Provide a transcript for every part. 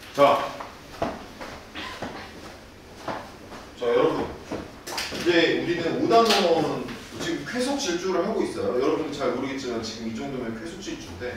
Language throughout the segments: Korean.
자, 여러분 이제 우리는 5단원 지금 쾌속 질주를 하고 있어요. 여러분은 잘 모르겠지만 지금 이 정도면 쾌속 질주인데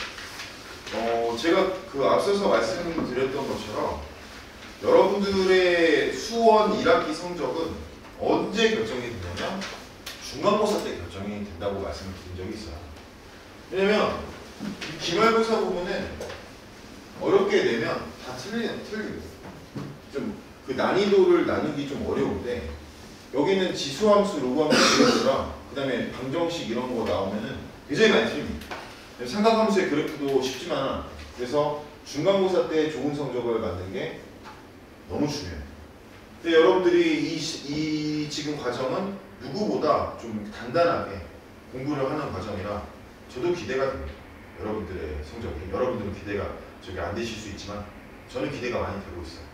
제가 그 앞서서 말씀드렸던 것처럼 여러분들의 수원 1학기 성적은 언제 결정이 되냐면 중간고사 때 결정이 된다고 말씀을 드린 적이 있어요. 왜냐면 기말고사 부분은 어렵게 내면 다 틀리고 좀 그 난이도를 나누기 좀 어려운데 여기는 지수함수, 로그함수 그래프랑 그 다음에 방정식 이런 거 나오면은 굉장히 많이 틀립니다. 삼각함수의 그래프도 쉽지만 그래서 중간고사 때 좋은 성적을 만든 게 너무 중요해요. 근데 여러분들이 이 지금 과정은 누구보다 좀 단단하게 공부를 하는 과정이라 저도 기대가 됩니다. 여러분들의 성적이. 여러분들은 기대가 안 되실 수 있지만 저는 기대가 많이 되고 있어요.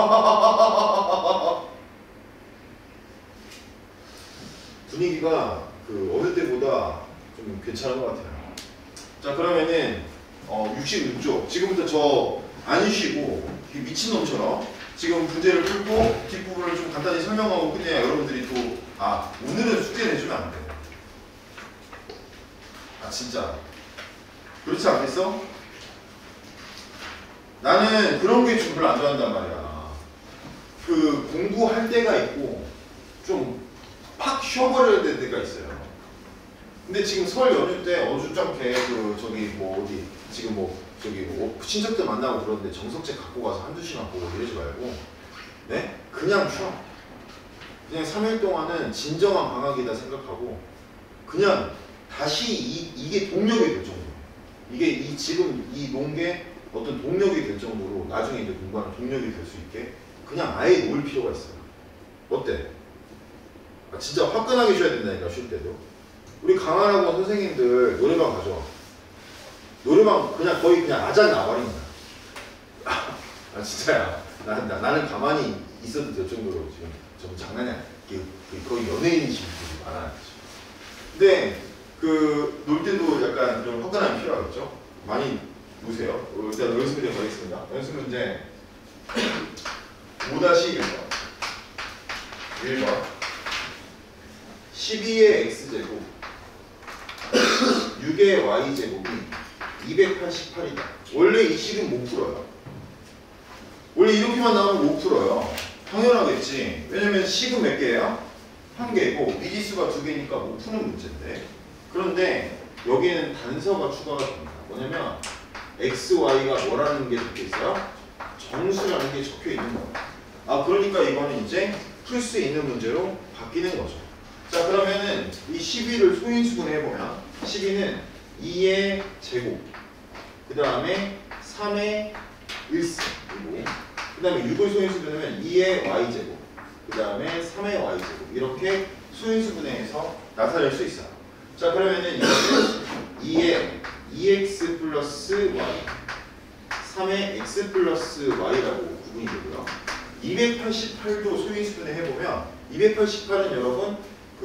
분위기가 그 어느 때보다 좀 괜찮은 것 같아요. 자, 그러면은 66쪽 지금부터 저 안 쉬고 미친놈처럼 지금 문제를 풀고 뒷부분을 좀 간단히 설명하고 끝내야 여러분들이 또 오늘은 숙제 내주면 안 돼. 진짜 그렇지 않겠어? 나는 그런 게 좀 별로 안 좋아한단 말이야. 그 공부할 때가 있고 좀 팍 쉬어버려야 될 때가 있어요. 근데 지금 설 연휴 때 어줍잖게 친척들 만나고 그러는데 정석책 갖고 가서 한두 시간 보고 이러지 말고 네? 그냥 쉬어. 그냥 3일 동안은 진정한 방학이다 생각하고 그냥 다시 이게 동력이 될 정도로 이게 지금 이 논게 어떤 동력이 될 정도로 나중에 이제 공부하는 동력이 될 수 있게 그냥 아예 놓을 필요가 있어요. 어때? 진짜 화끈하게 쉬어야 된다니까. 쉴 때도 우리 강한하고 선생님들 노래방 가죠. 노래방 그냥 거의 그냥 아작 나와버린 거야. 진짜야. 나는 가만히 있어도 될 정도로 지금 좀 장난이 아니야. 거의 연예인이신 분들이 많아요. 근데 놀 때도 약간 좀 화끈함이 필요하겠죠. 많이 노세요. 일단 연습 문제 가겠습니다. 연습 문제 5-1번 1번 12의 x제곱 6의 y제곱이 288이다. 원래 이 식은 못 풀어요. 원래 이렇게만 나오면 못 풀어요. 당연하겠지. 왜냐면 식은 몇 개예요? 한 개고 미지수가 2개니까 못 푸는 문제인데 그런데 여기에는 단서가 추가가 됩니다. 뭐냐면 x, y가 뭐라는 게 적혀 있어요? 정수라는 게 적혀 있는 거예요. 그러니까 이거는 이제 풀 수 있는 문제로 바뀌는 거죠. 자, 그러면은 이 12를 소인수분 해보면 12는 2의 제곱 그 다음에 3의 1승 그 다음에 6을 소인수분하면 2의 y제곱 그 다음에 3의 y제곱 이렇게 소인수분해서 나타낼 수 있어요. 자, 그러면은 이거는 2의 2x 플러스 y 3의 x 플러스 y라고 구분이 되고요. 288도 소인수분해 해보면 288은 여러분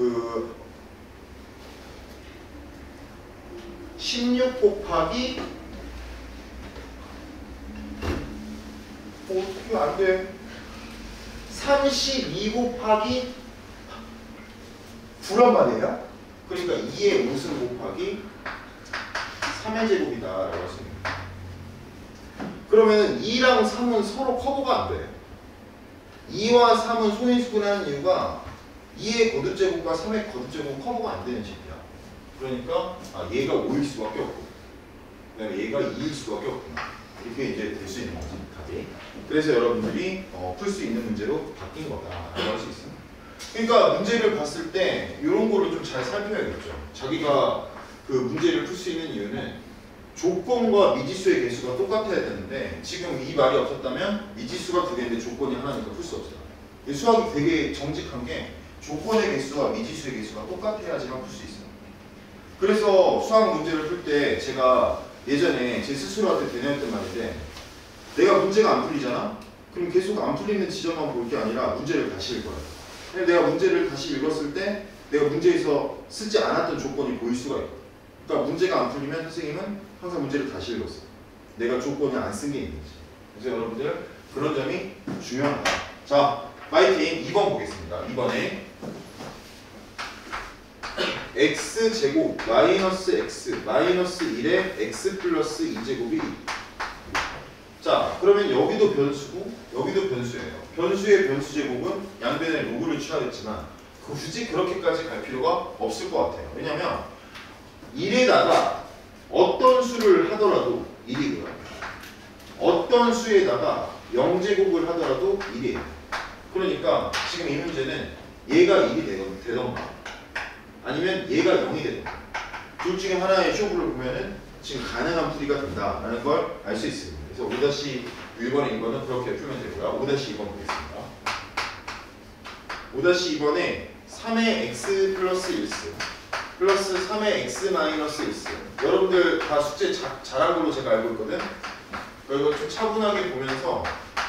16 곱하기 어떻게 안 돼? 32 곱하기 9란 말이에요. 그러니까 2의 5승 곱하기 3의 제곱이다 라고 할 수 있는 거예요. 그러면 2랑 3은 서로 커버가 안 돼. 2와 3은 소인수분하는 이유가 2의 거듭제곱과 3의 거듭제곱은 커버가 안 되는 식이야. 그러니까 얘가 5일 수밖에 없고 그 다음에 얘가 2일 수밖에 없구나. 이렇게 이제 될 수 있는 거지, 답이. 그래서 여러분들이 풀 수 있는 문제로 바뀐 거다라고 할 수 있습니다. 그러니까 문제를 봤을 때 이런 거를 좀 잘 살펴야겠죠. 자기가 그 문제를 풀 수 있는 이유는 조건과 미지수의 개수가 똑같아야 되는데 지금 이 말이 없었다면 미지수가 2개인데 조건이 하나니까 풀 수 없어요. 수학이 되게 정직한 게 조건의 개수와 미지수의 개수가 똑같아야지만 풀 수 있어요. 그래서 수학 문제를 풀 때 제가 예전에 제 스스로한테 되뇌었던 말인데 내가 문제가 안 풀리잖아? 그럼 계속 안 풀리는 지점만 볼 게 아니라 문제를 다시 읽어야 돼. 내가 문제를 다시 읽었을 때 내가 문제에서 쓰지 않았던 조건이 보일 수가 있거든. 그러니까 문제가 안 풀리면 선생님은 항상 문제를 다시 읽었어. 내가 조건을 안 쓴 게 있는지. 그래서 여러분들 그런 점이 중요합니다. 자, 파이팅 2번 보겠습니다. 2번에 x제곱 마이너스 x 마이너스 1에 x 플러스 2제곱이 자, 그러면 여기도 변수고 여기도 변수예요. 변수의 변수 제곱은 양변에 로그를 취하겠지만 굳이 그렇게까지 갈 필요가 없을 것 같아요. 왜냐면 1에다가 어떤 수를 하더라도 1이고요. 어떤 수에다가 0제곱을 하더라도 1이에요. 그러니까 지금 이 문제는 얘가 1이 되던가 아니면 얘가 0이 되던가 둘 중에 하나의 쇼부를 보면은 지금 가능한 풀이가 된다라는 걸 알 수 있습니다. 그래서 5-1번에 2번은 그렇게 풀면 되고요. 5-2번 보겠습니다. 5-2번에 3의 x 플러스 1스 플러스 3의 x 마이너스 1스 여러분들 다 숙제 잘한 걸로 제가 알고 있거든. 이거 좀 차분하게 보면서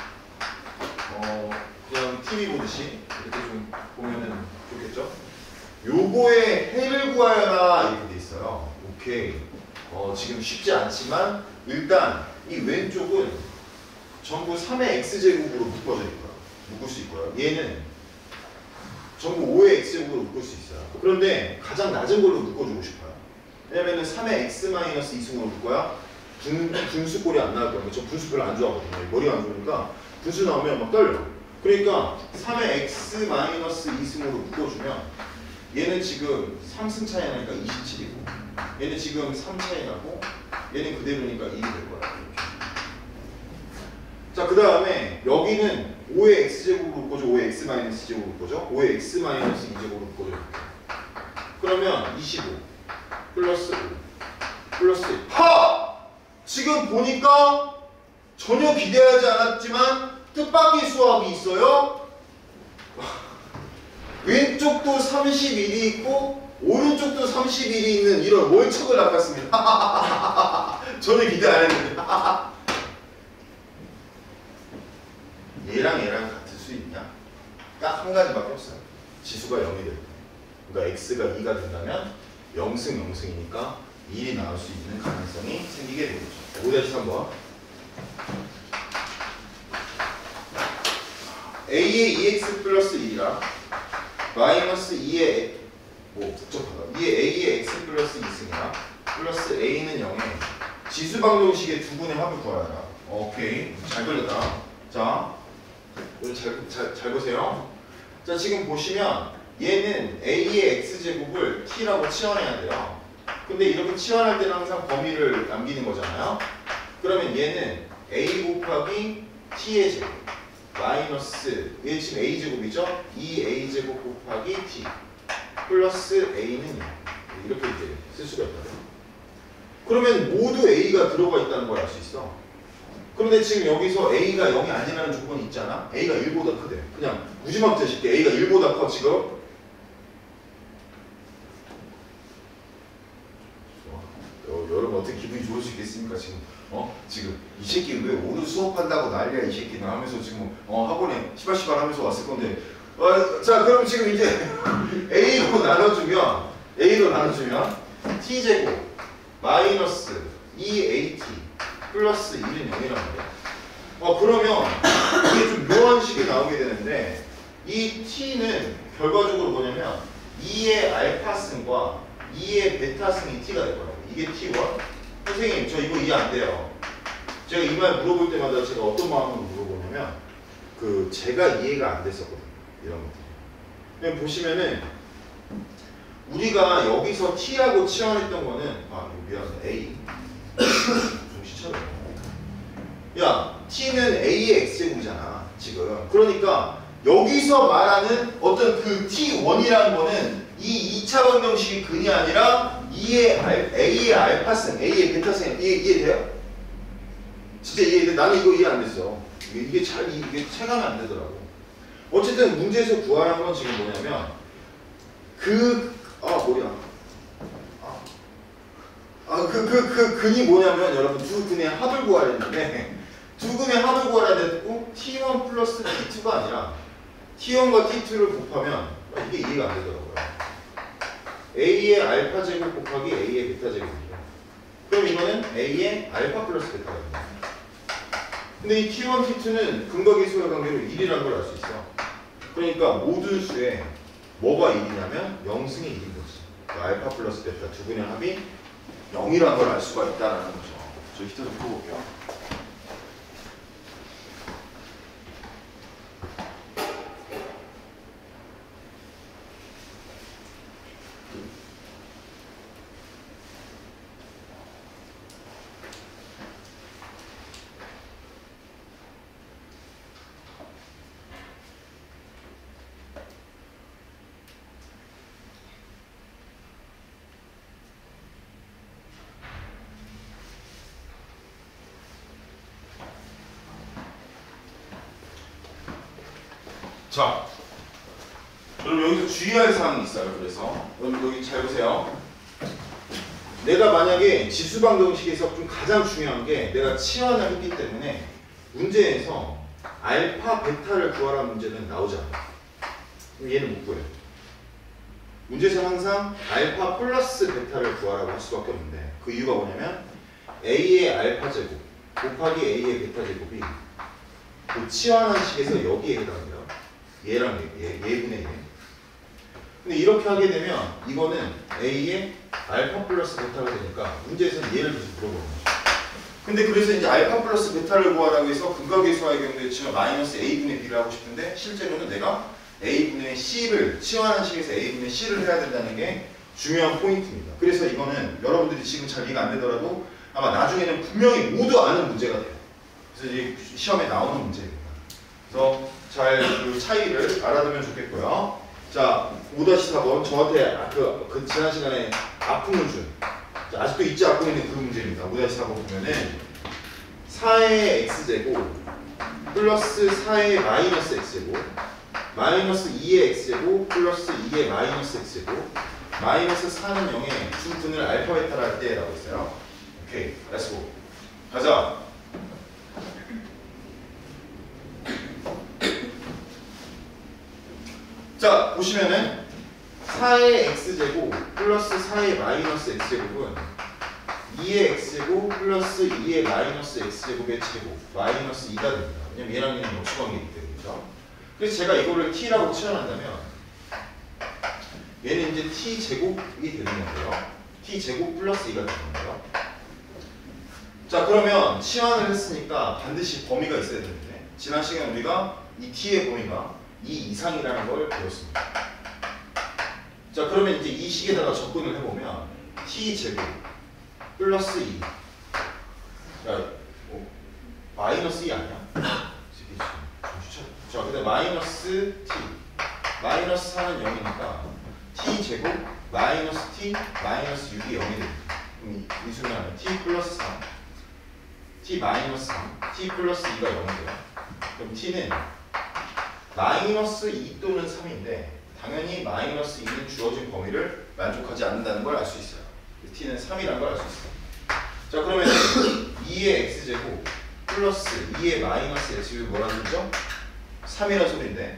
그냥 TV 보듯이 이렇게 좀 보면은 좋겠죠? 요거의 해를 구하여라 이렇게 돼 있어요. 오케이. 지금 쉽지 않지만 일단 이 왼쪽은 전부 3의 x제곱으로 묶어져 있고요. 묶을 수 있고요. 얘는 전부 5의 x제곱으로 묶을 수 있어요. 그런데 가장 낮은 걸로 묶어주고 싶어요. 왜냐면은 3의 x-2승으로 묶어야 분수꼴이 안 나올 거예요. 저 분수 별로 안 좋아하거든요. 머리가 안 좋으니까 분수 나오면 막 떨려. 그러니까 3의 x-2승으로 묶어주면 얘는 지금 3승 차이 나니까 27이고 얘는 지금 3 차이 나고 얘는 그대로니까 1이 될 거야. 이렇게. 자, 그 다음에 여기는 5의 x제곱으로 묶어줘. 5의 x-제곱으로 묶어줘. 5의 x-2제곱으로 묶어줘. 그러면 25 플러스 5 플러스 1. 하! 지금 보니까 전혀 기대하지 않았지만 뜻밖의 수학이 있어요. 왼쪽도 31이 있고 오른쪽도 31이 있는 이런 월척을 낚았습니다. 전혀 기대 안 했는데. 얘랑 얘랑 같을 수 있냐? 딱 한 가지밖에 없어요. 지수가 0이 될 때. 그러니까 x가 2가 된다면 0승 0승이니까 1이 나올 수 있는 가능성이 생기게 되겠죠. 5-3번. a의 2x 플러스 1이랑 마이너스 2의 복잡하다. 2의 a의 x 플러스 2승이랑 플러스 a는 0에 지수방정식의 두 분의 합을 구하라. 오케이. 잘 걸렸다. 자, 오늘 잘 보세요. 자, 지금 보시면 얘는 a의 x제곱을 t라고 치환해야 돼요. 근데 이렇게 치환할 때는 항상 범위를 남기는 거잖아요. 그러면 얘는 a 곱하기 t의 제곱 마이너스 얘 지금 a제곱이죠? 2a제곱 곱하기 t 플러스 a는 0 이렇게 이제 쓸 수가 있다. 그러면 모두 a가 들어가 있다는 걸 알 수 있어. 그런데 지금 여기서 a가 0이 아니라는 조건이 있잖아. a가 1보다 크대. 그냥 무지막지하게 쉽게 a가 1보다 커 지금. 여러분 어떻게 기분이 좋을 수 있겠습니까? 지금 이 새끼 왜 오늘 수업한다고 난리야 이 새끼는 하면서 지금 학원에 시발시발 하면서 왔을 건데 자, 그럼 지금 이제 A로 나눠주면 T제곱 마이너스 2AT 플러스 1은 0이란 말이야. 그러면 이게 좀 묘한 식이 나오게 되는데 이 T는 결과적으로 뭐냐면 2의 알파승과 2의 베타승이 T가 될 거라고. 이게 T1. 선생님 저 이거 이해 안 돼요. 제가 이 말 물어볼 때마다 제가 어떤 마음으로 물어보냐면 제가 이해가 안 됐었거든요. 이런 것들이. 그냥 보시면은 우리가 여기서 T하고 치환했던 거는 이거 미안해. A 정신 차려. 야, T는 A의 X제곱이잖아 지금. 그러니까 여기서 말하는 어떤 그 T1이라는 거는 이 2차 방정식이 근이 아니라 A의 알파승, A의 베타승 이해돼요? 진짜 이해돼? 나는 이거 이해 안 됐어. 이게 체감이 안 되더라고. 어쨌든 문제에서 구하라는 건 지금 뭐냐면 근이 뭐냐면 여러분 두 근의 합을 구하려 했는데 두 근의 합을 구하려 했고 T1 플러스 T2가 아니라 T1과 T2를 곱하면 이게 이해가 안 되더라고요. A의 알파 제곱 곱하기 A의 베타 제곱이죠. 그럼 이거는 A의 알파 플러스 베타거든요. 근데 이 T1, T2는 근각계수의 관계로 1이라는 걸 알 수 있어. 그러니까 모든 수에 뭐가 1이냐면 0승이 1인 거지. 그러니까 알파 플러스 베타 두 분의 합이 0이라는 걸 알 수가 있다는 거죠. 저 히터 좀 켜볼게요. 자, 여러분 여기서 주의할 사항이 있어요. 그래서 여러분 여기 잘 보세요. 내가 만약에 지수방정식에서 좀 가장 중요한 게 내가 치환을 했기 때문에 문제에서 알파, 베타를 구하라는 문제는 나오지 않아요. 그럼 얘는 못 구해요. 문제에서 항상 알파 플러스 베타를 구하라고 할 수밖에 없는데 그 이유가 뭐냐면 A의 알파 제곱 곱하기 A의 베타 제곱이 그 치환한 식에서 여기에 해당해요. 얘랑 얘분의 얘. 근데 이렇게 하게 되면 이거는 A의 알파 플러스 베타가 되니까 문제에서는 얘를 계속 물어보는 거죠. 근데 그래서 이제 알파 플러스 베타를 구하라고 해서 근각계수와의 경우에 지금 마이너스 A분의 B를 하고 싶은데 실제로는 내가 A분의 C를 치환한 식에서 A분의 C를 해야 된다는 게 중요한 포인트입니다. 그래서 이거는 여러분들이 지금 잘 이해가 안 되더라도 아마 나중에는 분명히 모두 아는 문제가 돼요. 그래서 이제 시험에 나오는 문제입니다. 그래서 잘 그 차이를 알아두면 좋겠고요. 자, 5-4번 저한테 그 지난 시간에 아픔을 준 아직도 잊지 않고 있는 그 문제입니다. 5-4번 보면은 4의 x제곱 플러스 4의 마이너스 x제곱 마이너스 2의 x제곱 플러스 2의 마이너스 x제곱 마이너스 4는 0에 중분을 알파 베타를 할 때라고 했어요. 오케이, 렛츠고 가자. 자, 보시면은 4의 x제곱 플러스 4의 마이너스 x제곱은 2의 x제곱 플러스 2의 마이너스 x제곱의 제곱 마이너스 2가 됩니다. 왜냐면 얘랑 얘는 역수관계이기 때문이죠. 그래서 제가 이거를 t라고 치환한다면 얘는 이제 t제곱이 되는 건데요. t제곱 플러스 2가 되는 건데요. 자, 그러면 치환을 했으니까 반드시 범위가 있어야 되는데 지난 시간에 우리가 이 t의 범위가 2 이상이라는 걸 배웠습니다. 자, 그러면 이제 이 식에다가 접근을 해보면 t제곱 플러스 2 자, 마이너스 2 아니야? 자, 근데 마이너스 t 마이너스 4는 0이니까 t제곱 마이너스 t 마이너스 6이 0이 됩니다. 그럼 이 순간은 t 플러스 3 t 마이너스 3 t 플러스 2가 0이 돼요. 그럼 t는 마이너스 2 또는 3인데 당연히 마이너스 2는 주어진 범위를 만족하지 않는다는 걸 알 수 있어요. t는 3이라는 걸 알 수 있어요. 자, 그러면 2의 x제곱 플러스 2의 마이너스 x제곱이 뭐라는 거죠? 3이라는 소리인데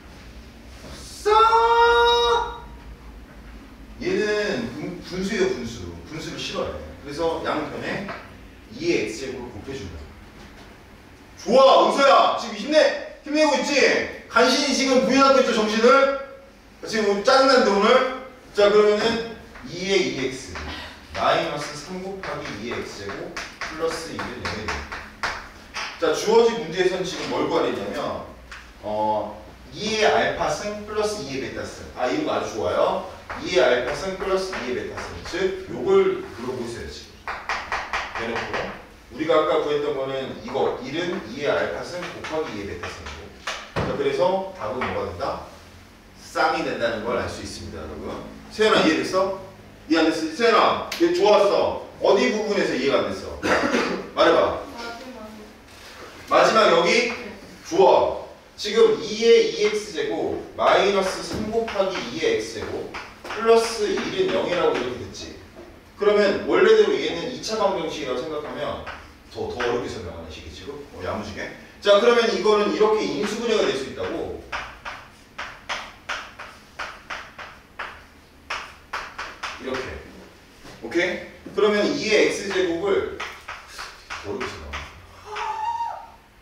얘는 분수예요. 분수를 싫어해. 그래서 양변에 2의 x제곱을 곱해준다. 좋아, 은서야, 지금 힘내고 있지? 간신히 지금 부인하고 있죠, 정신을? 지금 짜증난데 오늘? 자, 그러면은 2의 2x 마이너스 3 곱하기 2의 x제곱 플러스 2는 0이 됩니다. 자, 주어진 문제에서는 지금 뭘 구하려냐면 2의 알파승 플러스 2의 베타승. 이런 거 아주 좋아요. 2의 알파승 플러스 2의 베타승. 즉, 요걸 물어보고 있어요, 지금. 대놓고. 우리가 아까 구했던 거는 이거 1은 2의 알파승 곱하기 2의 베타승이고. 자, 그래서 답은 뭐가 된다? 쌍이 된다는 걸 알 수 있습니다, 여러분. 세연아, 이해됐어? 이해 안 됐어? 세연아, 얘 좋았어. 어디 부분에서 이해가 안 됐어? 말해봐. 마지막 여기? 좋아. 지금 2의 2x제곱 마이너스 3 곱하기 2의 x제곱 플러스 1은 0이라고 이렇게 됐지. 그러면 원래대로 얘는 2차 방정식이라고 생각하면 더 어렵게 설명하는 식이 지금 야무지게. 자, 그러면 이거는 이렇게 인수분해가 될 수 있다고. 이렇게. 오케이? 그러면 2의 x제곱을 어렵게 설명하는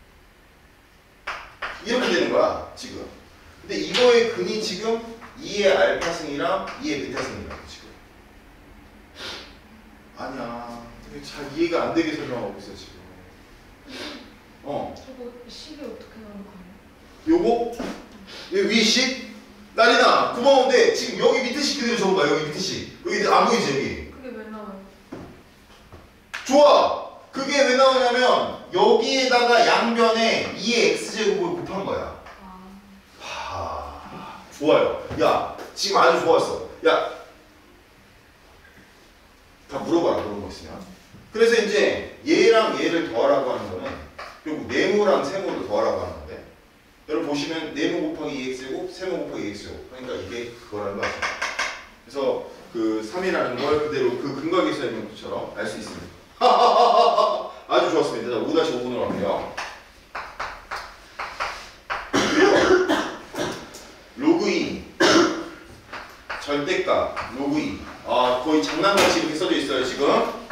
이렇게 되는 거야 지금. 근데 이거의 근이 지금 2의 알파승이랑 2의 베타승이라고 지금. 아니야. 잘 이해가 안 되게 설명하고 있어 지금. 저거 식이 어떻게 나오는 거예요? 요거? 여기 위 식? 나리나 고마운데 지금 여기 밑에 식 그대로 적어봐. 여기 밑에 식. 여기 안 보이지 여기? 그게 왜 나와요? 좋아. 그게 왜 나오냐면 여기에다가 양변에 2의 x제곱을 곱한 거야. 좋아요. 야 지금 아주 좋았어. 야 다 물어봐라 그런 거 있으면. 그래서 이제 얘랑 얘를 더하라고 하는 거는 결국 네모랑 세모를 더하라고 하는 건데 여러분 보시면 네모 곱하기 2x제곱 세모 곱하기 2x제곱 그러니까 이게 그거라는 거 아시죠? 그래서 그 3이라는 걸 그대로 그 근각의 설명처럼 알 수 있습니다. 아주 좋았습니다. 자, 5-5분으로 할게요. 로그 2 절대값 로그 2 거의 장난같이 이렇게 써져 있어요 지금.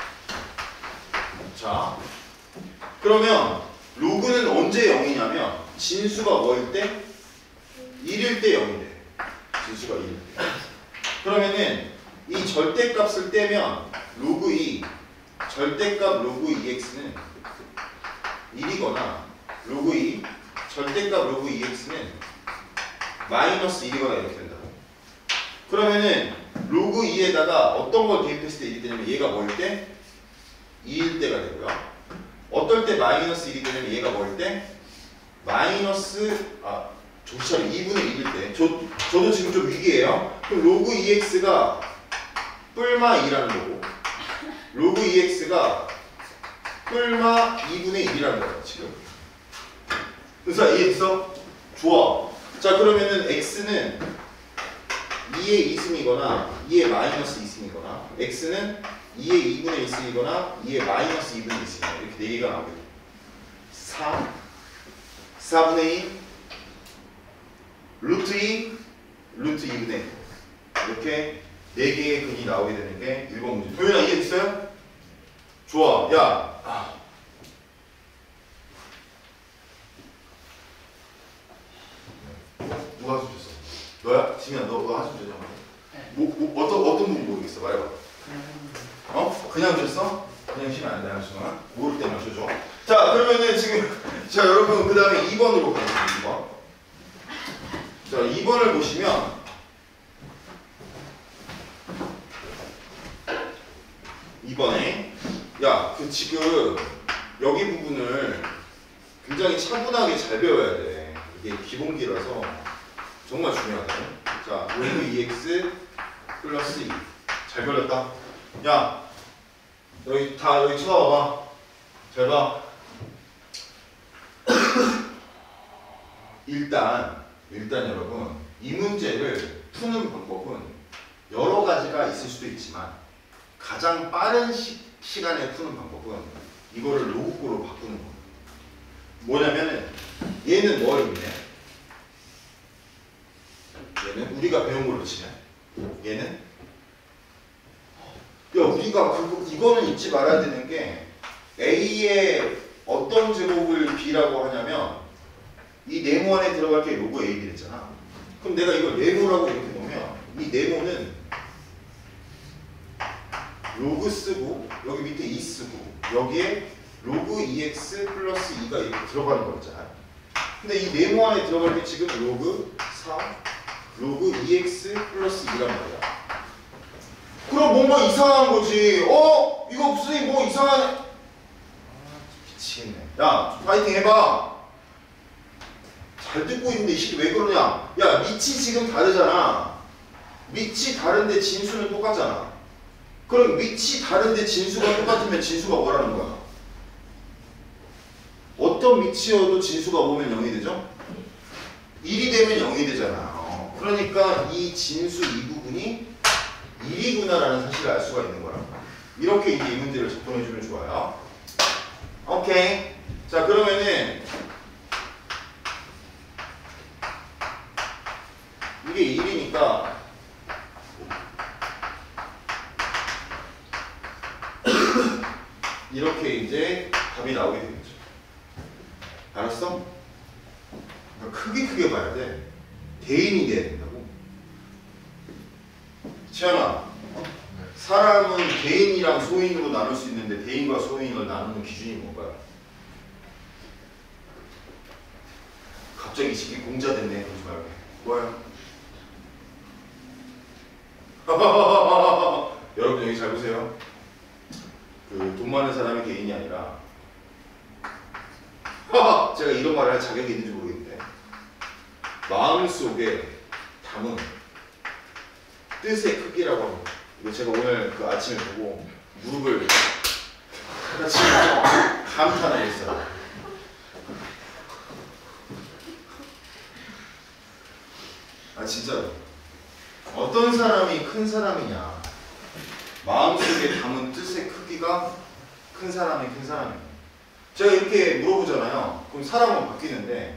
자 그러면 로그는 언제 0이냐면 진수가 뭐일 때? 1일 때 0이 돼. 진수가 1일 때. 그러면은 이 절대값을 떼면 로그 2 절대값 로그 2x는 1이거나 로그 2 절대값 로그 2x는 마이너스 1이거나 이렇게 된다. 그러면은 로그 2에다가 어떤 걸 대입했을 때 1이 되냐면 얘가 뭐일 때? 2일 때가 되고요. 어떨 때 마이너스 1이 되냐면 얘가 뭐일 때? 마이너스 정찰이 2분의 1일 때. 저도 지금 좀 위기예요. 그럼 로그 2x가 뿔마 2라는 거고 로그 2x가 뿔마 2분의 1이라는 거예요 지금. 그래서 이해했어? 좋아. 자 그러면은 x는 2의 2승이거나 2의 마이너스 2승이거나 x는 2의 2분의 1승이거나 2의 마이너스 2분의 1승이거나 이렇게 4개가 나오게 돼. 4분의 2 루트 2 루트 2분의 1 이렇게 4개의 근이 나오게 되는 게 1번 문제. 도현아 이해됐어요? 좋아. 야 누가 한숨 줬어? 너야? 지민아 너 한숨 줬잖아. 어떤 부분 모르겠어. 말해봐. 그냥 줬어? 그냥 쉬면 안 돼. 한숨아. 모를 때만 쉬어줘. 자 그러면은 지금 자 여러분 그 다음에 2번으로 가겠습니다. 2번. 자 2번을 보시면 이번에 야 그 지금 여기 부분을 굉장히 차분하게 잘 배워야 돼. 이게 기본기라서 정말 중요하거든. 자 로그 2x 플러스 2 잘 걸렸다. 야 여기 쳐다봐봐. 잘 봐. 일단 여러분 이 문제를 푸는 방법은 여러 가지가 있을 수도 있지만 가장 빠른 시간에 푸는 방법은 이거를 로그꼴로 바꾸는 거예요. 뭐냐면은 얘는 뭘 의미해? 얘는 우리가 배운 걸로 치면 얘는 야 우리가 이거는 잊지 말아야 되는 게 A의 어떤 제곱을 B라고 하냐면 이 네모 안에 들어갈 게 로그 AB 됐잖아. 그럼 내가 이걸 네모라고 이렇게 놓으면 이 네모는 로그 쓰고 여기 밑에 2 쓰고 여기에 로그 2x 플러스 2가 이렇게 들어가는 거잖아. 근데 이 네모 안에 들어갈 게 지금 로그 4 로그 2x 플러스 2란 말이야. 그럼 뭔가 이상한 거지. 이거 무슨 뭐 이상하네. 미치겠네. 야 파이팅 해봐. 잘 듣고 있는데 이 새끼 왜 그러냐. 야 밑이 지금 다르잖아. 밑이 다른데 진수는 똑같잖아. 그럼 밑이 다른데 진수가 똑같으면 진수가 뭐라는 거야? 어떤 밑이어도 진수가 뭐면 0이 되죠? 1이 되면 0이 되잖아. 그러니까 이 진수 이 부분이 1이구나라는 사실을 알 수가 있는 거라. 이렇게 이제 이 문제를 접근해주면 좋아요. 오케이. 자 그러면은 이게 1이니까 이렇게 이제 답이 나오게 되겠죠. 알았어? 그러니까 크게 봐야 돼. 대인이 돼야 된다고. 지현아, 사람은 대인이랑 소인으로 나눌 수 있는데 대인과 소인을 나누는 기준이 뭔가요? 갑자기 시기 공자 됐네. 그러지 말고. 뭐예요? 여러분 여기 잘 보세요. 그 돈 많은 사람이 개인이 아니라 제가 이런 말을 할 자격이 있는지 모르겠는데 마음속에 담은 뜻의 크기라고 합니다. 이거 제가 오늘 그 아침에 보고 무릎을 같이 감탄하고 있어요. 아 진짜로 어떤 사람이 큰 사람이냐, 마음속에 담은 뜻의 크기가 큰 사람이 큰 사람이에요. 제가 이렇게 물어보잖아요. 그럼 사람은 바뀌는데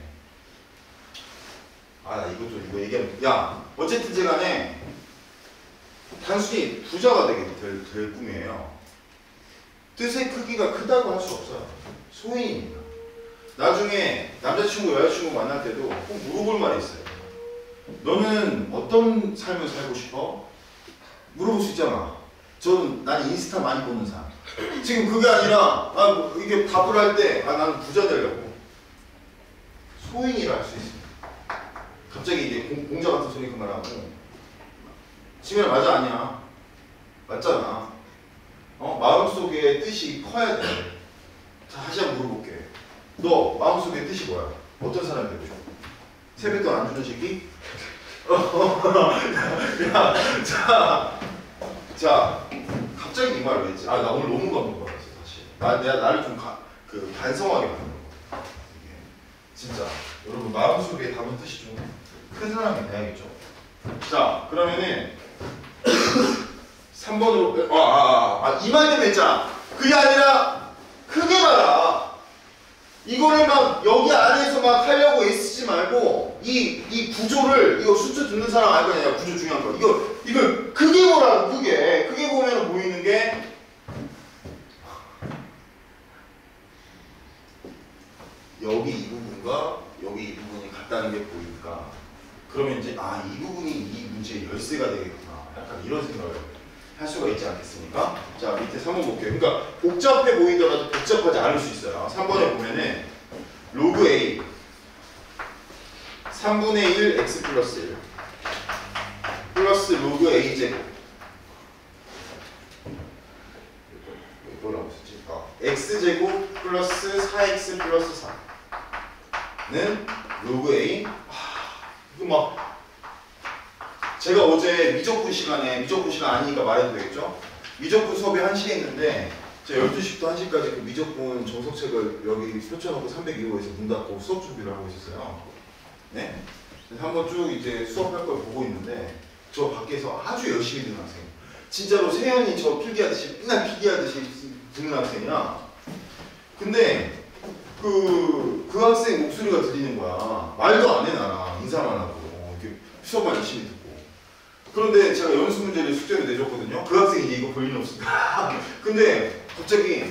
이거 얘기하면 야 어쨌든지 간에 단순히 부자가 될 꿈이에요. 뜻의 크기가 크다고 할 수 없어요. 소인입니다. 나중에 남자친구 여자친구 만날 때도 꼭 물어볼 말이 있어요. 너는 어떤 삶을 살고 싶어? 물어볼 수 있잖아. 난 인스타 많이 보는 사람. 지금 그게 아니라 이게 답을 할 때 나는 부자 되려고. 소인이라 할 수 있습니다. 갑자기 이제 공자 같은 소리 그만하고. 지금 맞아 아니야? 맞잖아. 마음속에 뜻이 커야 돼. 자 다시 한번 물어볼게. 너 마음속에 뜻이 뭐야? 어떤 사람이 되고 싶어? 세뱃돈 안 주는 새끼? 자, 갑자기 이 말을 왜 했지? 나 오늘 너무 감동받았어, 사실. 나를 좀 반성하게 만든 거. 이게 진짜 여러분 마음속에 담은 뜻이 좀 큰 사람이 돼야겠죠. 자, 그러면은 3번으로 이 말 때문에 했잖아. 그게 아니라 크게 봐라. 이거를 막 여기 안에서 막 하려고 애쓰지 말고 이 구조를 이거 수트 듣는 사람 알 거 아니야. 구조 중요한 거. 이걸 크게 보라고. 크게 보면 보이는 게 여기 이 부분과 여기 이 부분이 같다는 게 보이니까 그러면 이제 이 부분이 이 문제의 열쇠가 되겠구나. 약간 이런 생각을 할 수가 있지 않겠습니까? 자 밑에 3번 볼게요. 그러니까 복잡해 보이더라도 복잡하지 않을 수 있어요. 3번에 보면은 로그 A 3분의 1 x 플러스 1 플러스 로그 A 제곱 뭐라고 썼지? x 제곱 플러스 4x 플러스 4는 로그 A. 이거 막 제가 어제 미적분 시간 아니니까 말해도 되겠죠? 미적분 수업이 1시에 있는데 제가 12시부터 1시까지 그 미적분 정석책을 여기 펼쳐놓고 302호에서 문 닫고 수업 준비를 하고 있었어요. 네? 한번 쭉 이제 수업할 걸 보고 있는데 저 밖에서 아주 열심히 듣는 학생. 진짜로 세연이 저 필기하듯이 맨날 필기하듯이 듣는 학생이야. 근데 그 학생 목소리가 들리는 거야. 말도 안 해 나랑 인사만 하고 이렇게 수업만 열심히 듣고. 그런데 제가 연습 문제를 숙제로 내줬거든요. 그 학생이 이제 이거 볼 일은 없습니다. 근데 갑자기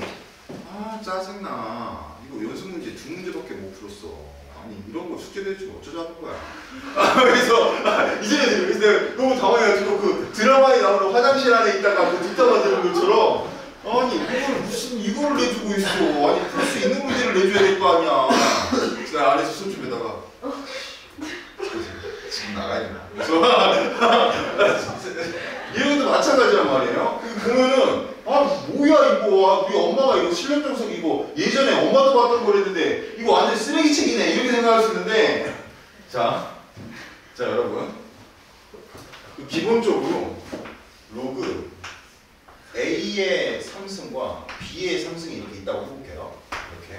짜증나. 이거 연습 문제 2문제밖에 못 풀었어. 아니 이런 거 숙제 내주고 어쩌자는 거야. 그래서 이제는 내가 너무 당황해가지고 그 드라마에 나오는 화장실 안에 있다가 그 뒷담화 되는 것처럼 아니 이걸 내주고 있어. 아니 풀 수 있는 문제를 내줘야 될 거 아니야. 제가 안에서 손 좀 해다가 지금 나가야 되나. 이것도 마찬가지란 말이에요. 보면은 뭐야 이거. 우리 엄마가 이거 실력정석 이거 예전에 엄마도 봤던 거랬는데 이거 완전 쓰레기책이네 이렇게 생각할 수 있는데 자 여러분 기본적으로 로그 A의 3승과 B의 3승이 이렇게 있다고 해볼게요. 이렇게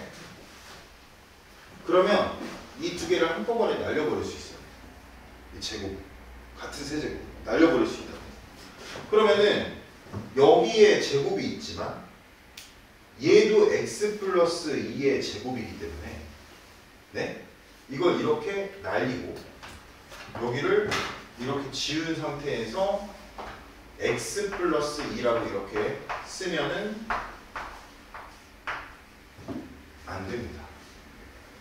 그러면 이 두 개를 한꺼번에 날려버릴 수 있어요. 이 제곱 같은 세제곱 날려버릴 수 있다. 그러면은 여기에 제곱이 있지만 얘도 x 플러스 2의 제곱이기 때문에 네? 이걸 이렇게 날리고 여기를 이렇게 지운 상태에서 x 플러스 2라고 이렇게 쓰면은 안 됩니다.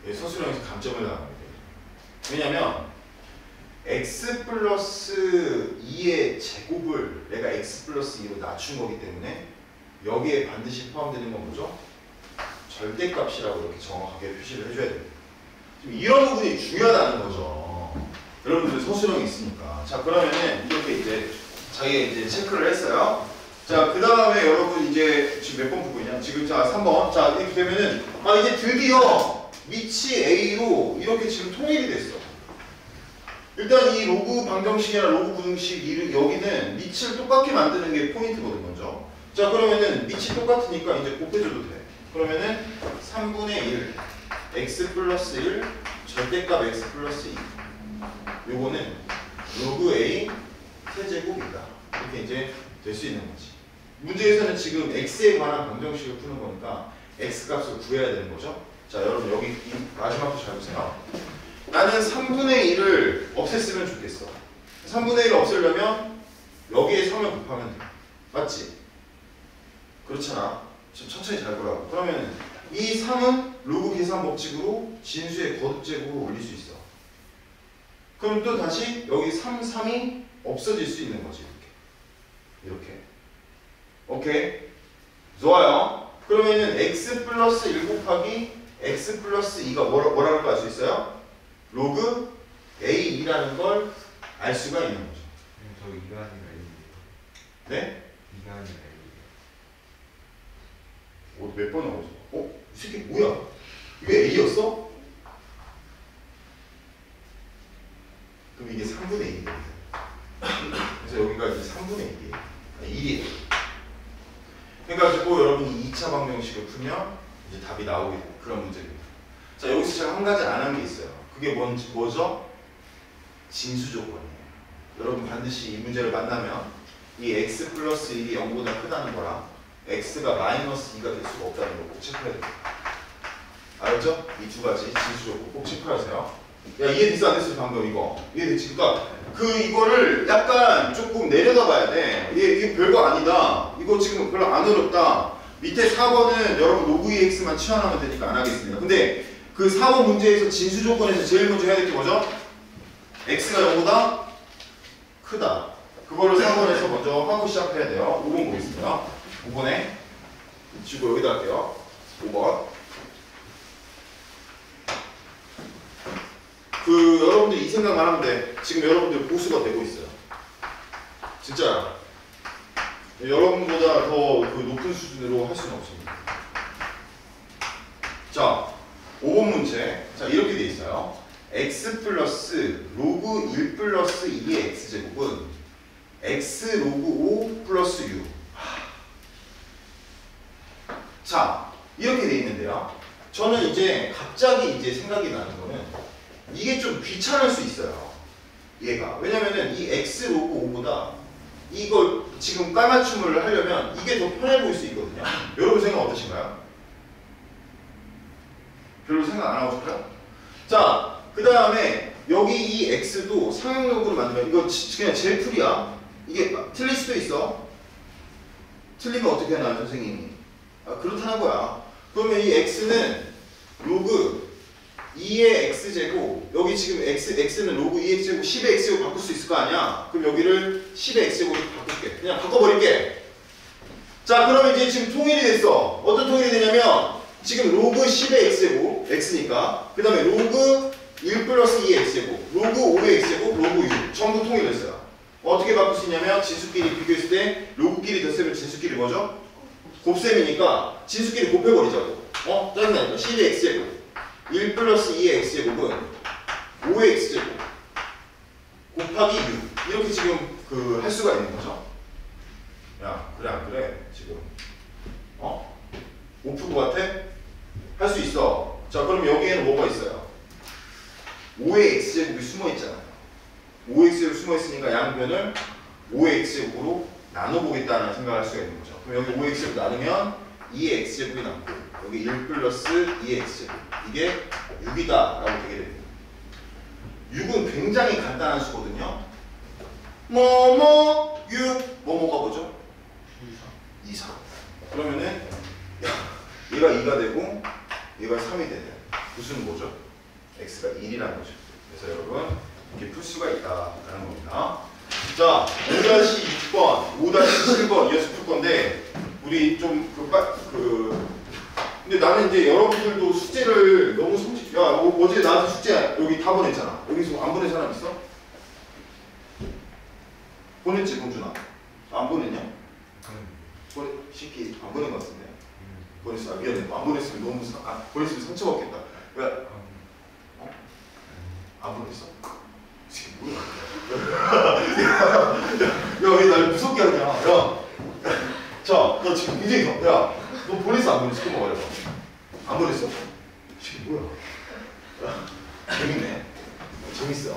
서술형에서 감점을 당하게 돼요. 왜냐면 x 플러스 2의 제곱을 내가 x 플러스 2로 낮춘 거기 때문에 여기에 반드시 포함되는 건 뭐죠? 절대값이라고 이렇게 정확하게 표시를 해줘야 돼요. 지금 이런 부분이 중요하다는 거죠. 여러분들 서술형이 있으니까. 자, 그러면은 이렇게 이제 자기가 이제 체크를 했어요. 자, 그 다음에 여러분 이제 지금 몇 번 부분이냐? 지금 자 3번. 자, 이렇게 되면은 이제 드디어 밑이 A로 이렇게 지금 통일이 됐어. 일단 이 로그 방정식이나 로그 분식 여기는 밑을 똑같게 만드는 게 포인트거든 먼저. 자, 그러면은 밑이 똑같으니까 이제 곱해줘도 돼. 그러면은 3분의 1 x 플러스 1 절대값 x 플러스 2 요거는 로그 A 세제곱이다. 이렇게 이제 될 수 있는 거지. 문제에서는 지금 x에 관한 방정식을 푸는 거니까 x 값을 구해야 되는 거죠. 자, 여러분 여기 이 마지막도 잘 보세요. 나는 3분의 1을 없앴으면 좋겠어. 3분의 1을 없애려면 여기에 3을 곱하면 돼. 맞지? 그렇잖아. 좀 천천히 잘 보라고. 그러면 이 3은 로그 계산 법칙으로 진수의 거듭 제곱으로 올릴 수 있어. 그럼 또 다시 여기 3, 3이 없어질 수 있는 거지. 이렇게. 오케이? 좋아요. 그러면은 x 플러스 1 곱하기 x 플러스 2가 뭐라고 할 수 있어요? 로그 A2라는 걸 알 수가 있는 거죠. 저 2가 아니라 A예요. 네? 2가 아니라 A예요. 몇 번 나오죠? 이 새끼 뭐야? 이게 A였어? 그럼 이게 3분의 1이거든요. 그래서 여기가 이제 3분의 1이에요. 1이에요. 해가지고 여러분이 2차 방정식을 풀면 이제 답이 나오게 돼요. 그런 문제입니다. 자, 여기서 제가 한 가지 안 한 게 있어요. 그게 뭐죠? 징수 조건이에요. 여러분 반드시 이 문제를 만나면 이 x 플러스 1이 0보다 크다는 거랑 x가 마이너스 2가 될 수가 없다는 거 꼭 체크해야 돼요. 알았죠? 이 두 가지 징수 조건 꼭 체크하세요. 야, 이해됐어 안 됐어 방금 이거? 이해됐지? 그러니까 이거를 약간 조금 내려다 봐야 돼. 이게 별거 아니다. 이거 지금 별로 안 어렵다. 밑에 4번은 여러분 로그 2x만 치환하면 되니까 안 하겠습니다. 근데 그 4번 문제에서 진수 조건에서 제일 먼저 해야 될 게 뭐죠? x가 0보다 크다. 그거를 4번에서 먼저 하고 시작해야 돼요. 5번 보겠습니다. 5번에 지금 여기다 할게요. 5번. 여러분들 이 생각만 하면 돼. 지금 여러분들 보수가 되고 있어요. 진짜 여러분보다 더 높은 수준으로 할 수는 없습니다. 자, 5번 문제. 자, 이렇게 돼 있어요. x 플러스 로그 1 플러스 2의 x제곱은 x 로그 5 플러스 u. 자, 이렇게 돼 있는데요. 저는 이제 갑자기 이제 생각이 나는 거는 이게 좀 귀찮을 수 있어요. 얘가. 왜냐면은 이 x 로그 5보다 이걸 지금 깔맞춤을 하려면 이게 더 편해 보일 수 있거든요. 여러분 생각 어떠신가요? 별로 생각 안 하고 싶어요? 자, 그 다음에 여기 이 x도 상용력으로 만들면 이거 그냥 제일 풀이야. 이게 틀릴 수도 있어. 틀리면 어떻게 하나요, 선생님이? 그렇다는 거야. 그러면 이 x는 로그 2의 x제곱, 여기 지금 x는 로그 2의 x제곱 10의 x제곱 바꿀 수 있을 거 아니야? 그럼 여기를 10의 x제곱으로 바꿀게. 그냥 바꿔버릴게. 자, 그러면 이제 지금 통일이 됐어. 어떤 통일이 되냐면 지금 로그 10의 x제곱, x니까 그 다음에 로그 1 플러스 2의 x제곱, 로그 5의 x제곱, 로그 6 전부 통일됐어요. 어떻게 바꿀 수 있냐면 진수끼리 비교했을 때 로그끼리 덧셈면 진수끼리 뭐죠? 곱셈이니까 진수끼리 곱해버리자고. 짜증나니까 10의 x제곱 1 플러스 2의 x제곱은 5의 x제곱 곱하기 6 이렇게 지금 할 수가 있는 거죠. 야, 그래 안 그래? 지금 못 풀 것 같아? 할 수 있어. 자, 그럼 여기에는 뭐가 있어요? 5의 x제곱이 숨어 있잖아요. 5의 x제곱이 숨어 있으니까 양변을 5의 x제곱으로 나눠보겠다는 생각을 할 수가 있는 거죠. 그럼 여기 5의 x제곱 나누면 2의 x제곱이 남고 여기 1 플러스 2의 x제곱 이게 6이다 라고 되게 됩니다. 6은 굉장히 간단한 수거든요. 6 뭐가 뭐죠? 2, 3 그러면은 얘가 2가 되고 얘가 3이 되네. 무슨 뭐죠? x가 1이라는 거죠. 그래서 여러분 이렇게 풀 수가 있다라는 겁니다. 자, 5-6번, 5-7번 이어서 풀 건데 우리 좀 근데 나는 이제 여러분들도 숙제를 너무 야 어제 나한테 숙제 여기 다 보냈잖아. 여기서 안 보낸 사람 있어? 보냈지 공준아? 안 보냈냐? 쉽게 안 보낸 것 같은데. 보냈어. 미안해. 안 보냈으면 너무 보냈으면 상처받겠다. 왜? 안 보냈어? 지금 뭐야? 야, 왜 날 무섭게 하냐? 야, 자, 너 지금 굉장히 야, 너 보냈어 안 보냈어? 그만 말해봐. 안 보냈어? 지금 뭐야? 야, 재밌네. 재밌어.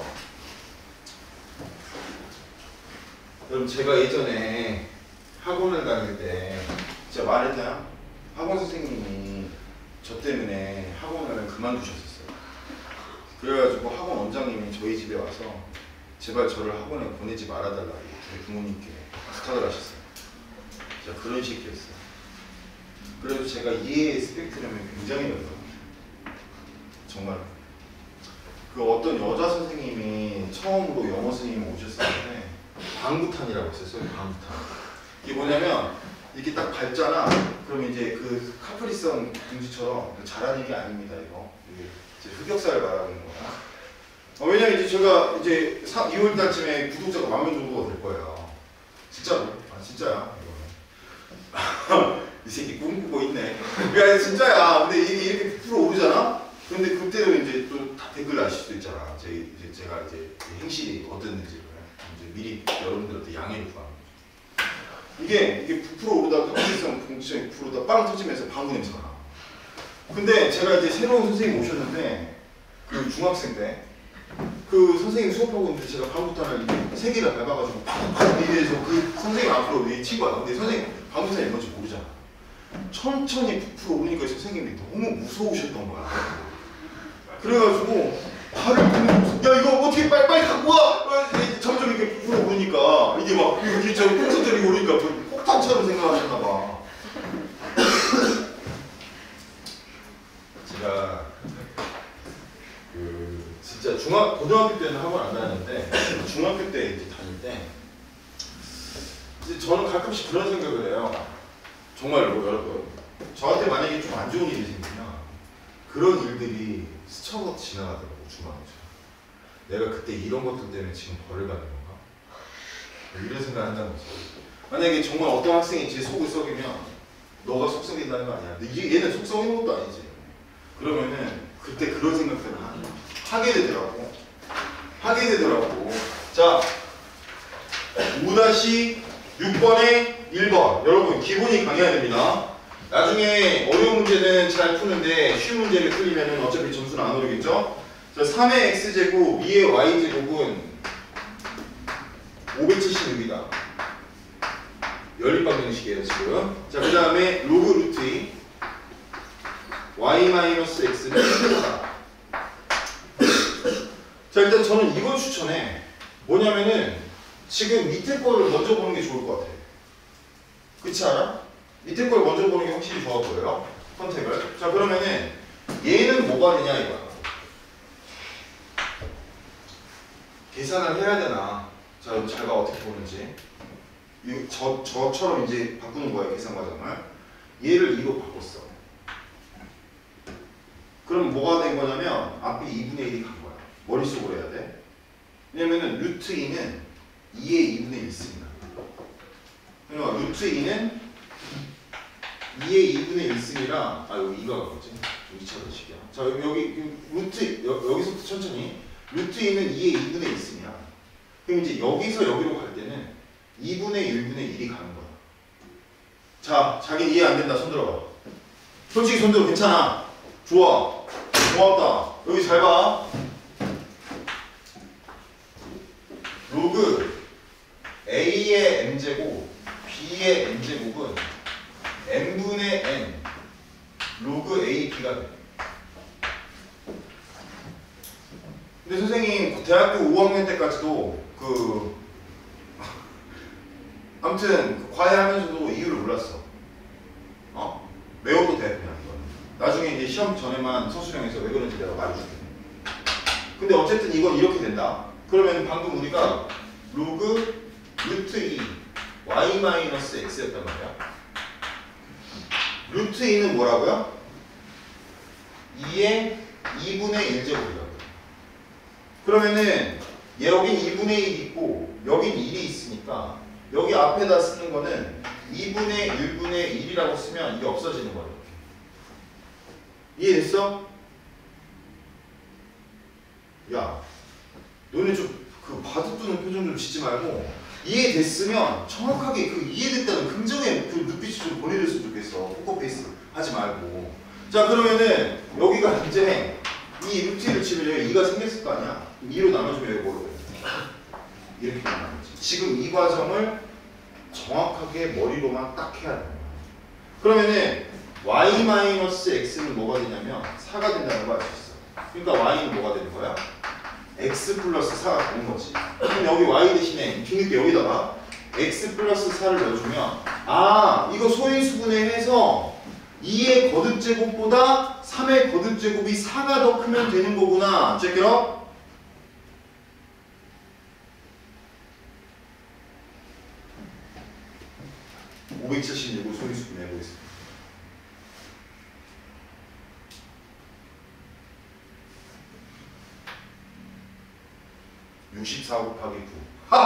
여러분 제가 예전에 학원을 다닐 때 제가 말했잖아요. 학원 선생님이 저 때문에 학원을 그만두셨었어요. 그래가지고 학원 원장님이 저희 집에 와서 제발 저를 학원에 보내지 말아달라고 저희 부모님께 부탁을 하셨어요. 진짜 그런 식이었어요. 그래서 제가 이해의 스펙트럼이 굉장히 넓어요. 정말. 그 어떤 여자 선생님이 처음으로 영어 선생님이 오셨었는데 방구탄이라고 했었어요. 방구탄. 이게 뭐냐면 이렇게 딱 밟잖아. 그럼 이제 그 카프리선 금지처럼 잘하는 얘기 아닙니다. 이거 이제 흑역사를 말하고 있는 거야. 왜냐면 이제 제가 이제 2월 달쯤에 구독자가 10,000명 정도가 될 거예요. 진짜로. 진짜야. 이거는. 이 새끼 꿈꾸고 있네. 야 진짜야. 근데 이게 이렇게 100% 오르잖아. 근데 그때는 이제 또 다 댓글 아실 수도 있잖아. 제가 이제 행실이 어땠는지를 이제 미리 여러분들한테 양해를 구하는 거죠. 이게 9% 오르다가 카프리선 공치에 9%다 빵 터지면서 방구 냄새가 나. 근데 제가 이제 새로운 선생님 오셨는데 그 중학생 때 그 선생님 수업하고 있는데 제가 방구탄을 3개를 밟아가지고 팍팍 이래서 그 선생님 앞으로 친 거야. 근데 선생님 방구탄이 뭔지 모르잖아. 천천히 9% 오르니까 선생님이 너무 무서우셨던 거야. 그래가지고 발을 보면 야 이거 어떻게 빨리 갖고 와! 점점 이렇게 9% 오르니까 이게 막 이렇게 풍선들이 오르니까 폭탄처럼 생각하셨나 봐. 제가 진짜 고등학교 때는 학원 안 다녔는데 중학교 때 이제 다닐 때 이제 저는 가끔씩 그런 생각을 해요. 정말로 여러분 저한테 만약에 좀 안 좋은 일이 생기면 그런 일들이 스쳐서 지나가더라고. 중학교 내가 그때 이런 것들 때문에 지금 벌을 받는 건가? 이런 생각을 한다는 거죠. 만약에 정말 어떤 학생이 제 속을 썩이면 너가 속 썩인다는 거 아니야. 근데 이게 얘는 속 썩이는 것도 아니지. 그러면은 그때 그런 생각들을 하게 되더라고. 자, 5-6번에 1번. 여러분 기본이 강해야 됩니다. 나중에 어려운 문제는 잘 푸는데 쉬운 문제를 풀리면 어차피 점수는 안 오르겠죠? 자, 3의 x제곱, 2의 y제곱은 576이다. 연립방 정식이에요 지금. 자, 그 다음에 로그 루트 2 y-x는 1이다. 자, 일단 저는 이걸 추천해. 뭐냐면은 지금 밑에 거를 먼저 보는 게 좋을 것 같아. 그렇지 않아? 밑에 걸 먼저 보는 게 확실히 좋아 보여요. 선택을. 자, 그러면은 얘는 뭐가 되냐 이거야. 계산을 해야 되나? 자, 여러분 잘 봐. 어떻게 보는지. 저처럼 이제 바꾸는 거야 계산 과정을. 얘를 2로 바꿨어. 그럼 뭐가 된 거냐면 앞에 2분의 1이 간 거야. 머릿속으로 해야 돼. 왜냐면은 루트 2는 2의 2분의 1 씁니다. 그러니까 루트 2는 2의 2분의 1 씁니다. 여기 2가 가겠지? 좀 2차 식이야. 자, 여기 루트 여기서부터 천천히. 루트 2는 2의 2분의 1 씁니다. 그럼 이제 여기서 여기로 갈 때는 2분의 1분의 1이 가는 거야. 자, 자기 이해 안 된다. 손 들어봐. 솔직히 손 들어. 괜찮아. 좋아. 고맙다. 여기 잘 봐. 로그 A의 M제곱, B의 M제곱은 N분의 N 로그 AB가 돼. 근데 선생님 대학교 5학년 때까지도 아무튼 과외하면서도 이유를 몰랐어. 외워도 돼 그냥. 나중에 이제 시험 전에만 서술형에서 왜 그런지 내가 말해줄게. 근데 어쨌든 이건 이렇게 된다. 그러면 방금 우리가 로그 루트 2 y 마이너스 x였단 말이야. 루트 2는 뭐라고요? 2의 2분의 1제곱이라고. 그러면은 여긴 2분의 1이 있고 여긴 1이 있으니까 여기 앞에다 쓰는 거는 2분의 1분의 1이라고 쓰면 이게 없어지는 거예요. 이해됐어? 야, 너네 좀 그 바둑두는 표정 좀 짓지 말고 이해됐으면 정확하게 그 이해됐다는 긍정의 그 눈빛이 좀 보내줬으면 좋겠어. 포커페이스 하지 말고. 자, 그러면은 여기가 이제 이 루트를 치면 여기 2가 생겼을 거 아니야? 2로 나눠주면 여기 뭐로 돼? 이렇게 나눠지. 지금 이 과정을 정확하게 머리로만 딱 해야 돼. 그러면은 y-x는 뭐가 되냐면 4가 된다는 걸 알 수 있어. 그러니까 y는 뭐가 되는 거야? x 플러스 4가 되는 거지. 그럼 여기 y 대신에 뒤늦게 여기다가 x 플러스 4를 넣어주면 아, 이거 소인수분해 해서 2의 거듭제곱보다 3의 거듭제곱이 4가 더 크면 되는 거구나. check 576을 소인수분해 해보겠습니다. 64 곱하기 9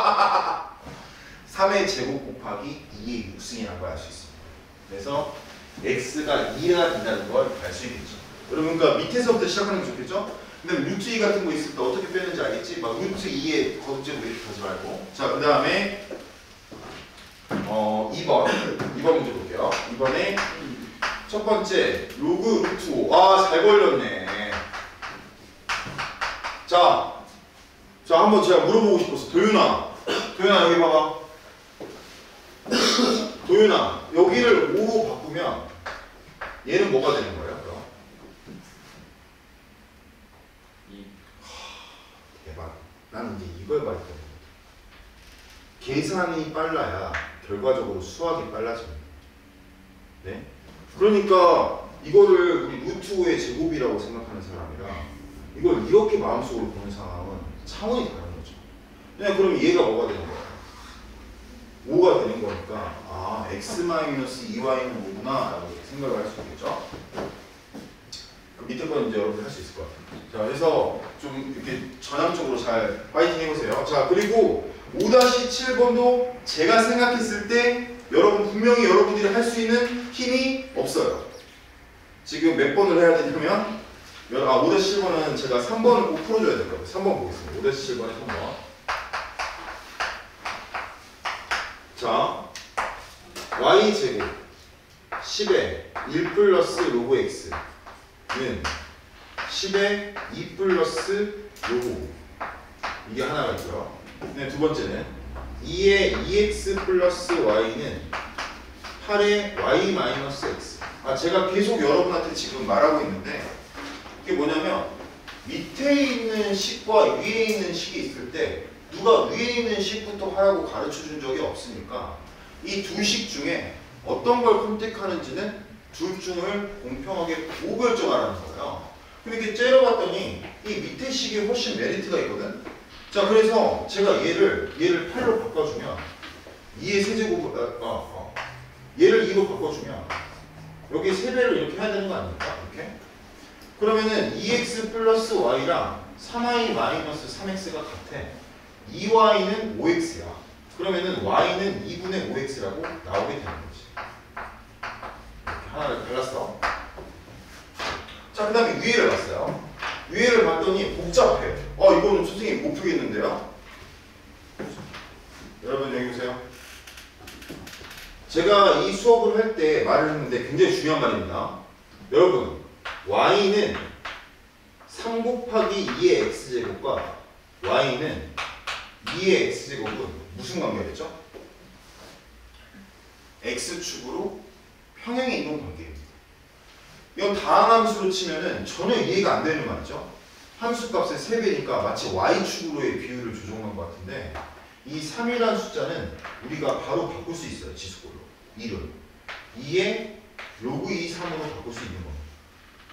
3의 제곱 곱하기 2의 6승이라는 걸 알 수 있습니다. 그래서 x가 2가 된다는 걸 알 수 있겠죠. 여러분 그러니까 밑에서부터 시작하는 게 좋겠죠? 근데 루트 2 같은 거 있을 때 어떻게 빼는지 알겠지? 막 루트 2의 거듭제곱 이렇게 하지 말고. 자, 그 다음에 2번 문제 볼게요. 이번에 첫 번째 로그 루트 5. 아, 잘 걸렸네. 자, 한번 제가 물어보고 싶었어. 도윤아 여기 봐봐. 도윤아, 여기를 5로 바꾸면 얘는 뭐가 되는 거예요? 그럼? 대박. 나는 이제 이걸 말했거든. 계산이 빨라야 결과적으로 수학이 빨라집니다. 네? 그러니까 이거를 우리 루트 5의 제곱이라고 생각하는 사람이랑 이걸 이렇게 마음속으로 보는 사람은 차원이 다른 거죠. 그냥 그럼 얘가 뭐가 되는 거야? 5가 되는 거니까 아, x-2y는 5구나 라고 생각을 할 수 있겠죠. 그 밑에 건 이제 여러분 할 수 있을 것 같아요. 자, 그래서 좀 이렇게 전향적으로 잘 파이팅 해보세요. 자, 그리고 5-7번도 제가 생각했을 때 여러분 분명히 여러분들이 할 수 있는 힘이 없어요. 지금 몇 번을 해야 되냐면 5-7번은 제가 3번을 꼭 풀어줘야 될 거예요. 3번 보겠습니다. 5-7번에 3번. 자, y제곱 10의 1 플러스 로그 x는 10의 2 플러스 로그 이게 하나가 있고요. 네, 두 번째는 2의 2x 플러스 y는 8의 y 마이너스 x. 아, 제가 계속 여러분한테 지금 말하고 있는데 이게 뭐냐면 밑에 있는 식과 위에 있는 식이 있을 때 누가 위에 있는 식부터 하라고 가르쳐 준 적이 없으니까 이 두 식 중에 어떤 걸 선택하는지는 둘 중을 공평하게 보고 결정하라는 거예요. 근데 이렇게 째려봤더니 이 밑에 식이 훨씬 메리트가 있거든. 자, 그래서 제가 얘를 8로 바꿔주면 2의 세제곱 얘를 2로 바꿔주면 여기 3배를 이렇게 해야 되는 거 아닙니까? 이렇게. 그러면은 2x 플러스 y랑 3y 마이너스 3x가 같아. 2y는 5x야. 그러면은 y는 2분의 5x라고 나오게 되는 거지. 이렇게 하나를 발랐어. 자, 그 다음에 위에를 봤어요. 위에를 봤더니 복잡해. 이거는 선생님 못 풀겠는데요? 여러분 여기 보세요. 제가 이 수업을 할 때 말을 했는데 굉장히 중요한 말입니다. 여러분, y는 3 곱하기 2의 x제곱과 y는 2의 x제곱은 무슨 관계겠죠? x축으로 평행에 있는 관계입니다. 이건 다항함수로 치면은 전혀 이해가 안 되는 말이죠. 함수값의 3배니까 마치 y축으로의 비율을 조정한 것 같은데 이 3이라는 숫자는 우리가 바로 바꿀 수 있어요. 지수꼴로. 1은 2의 로그 2, 3으로 바꿀 수 있는 겁니다.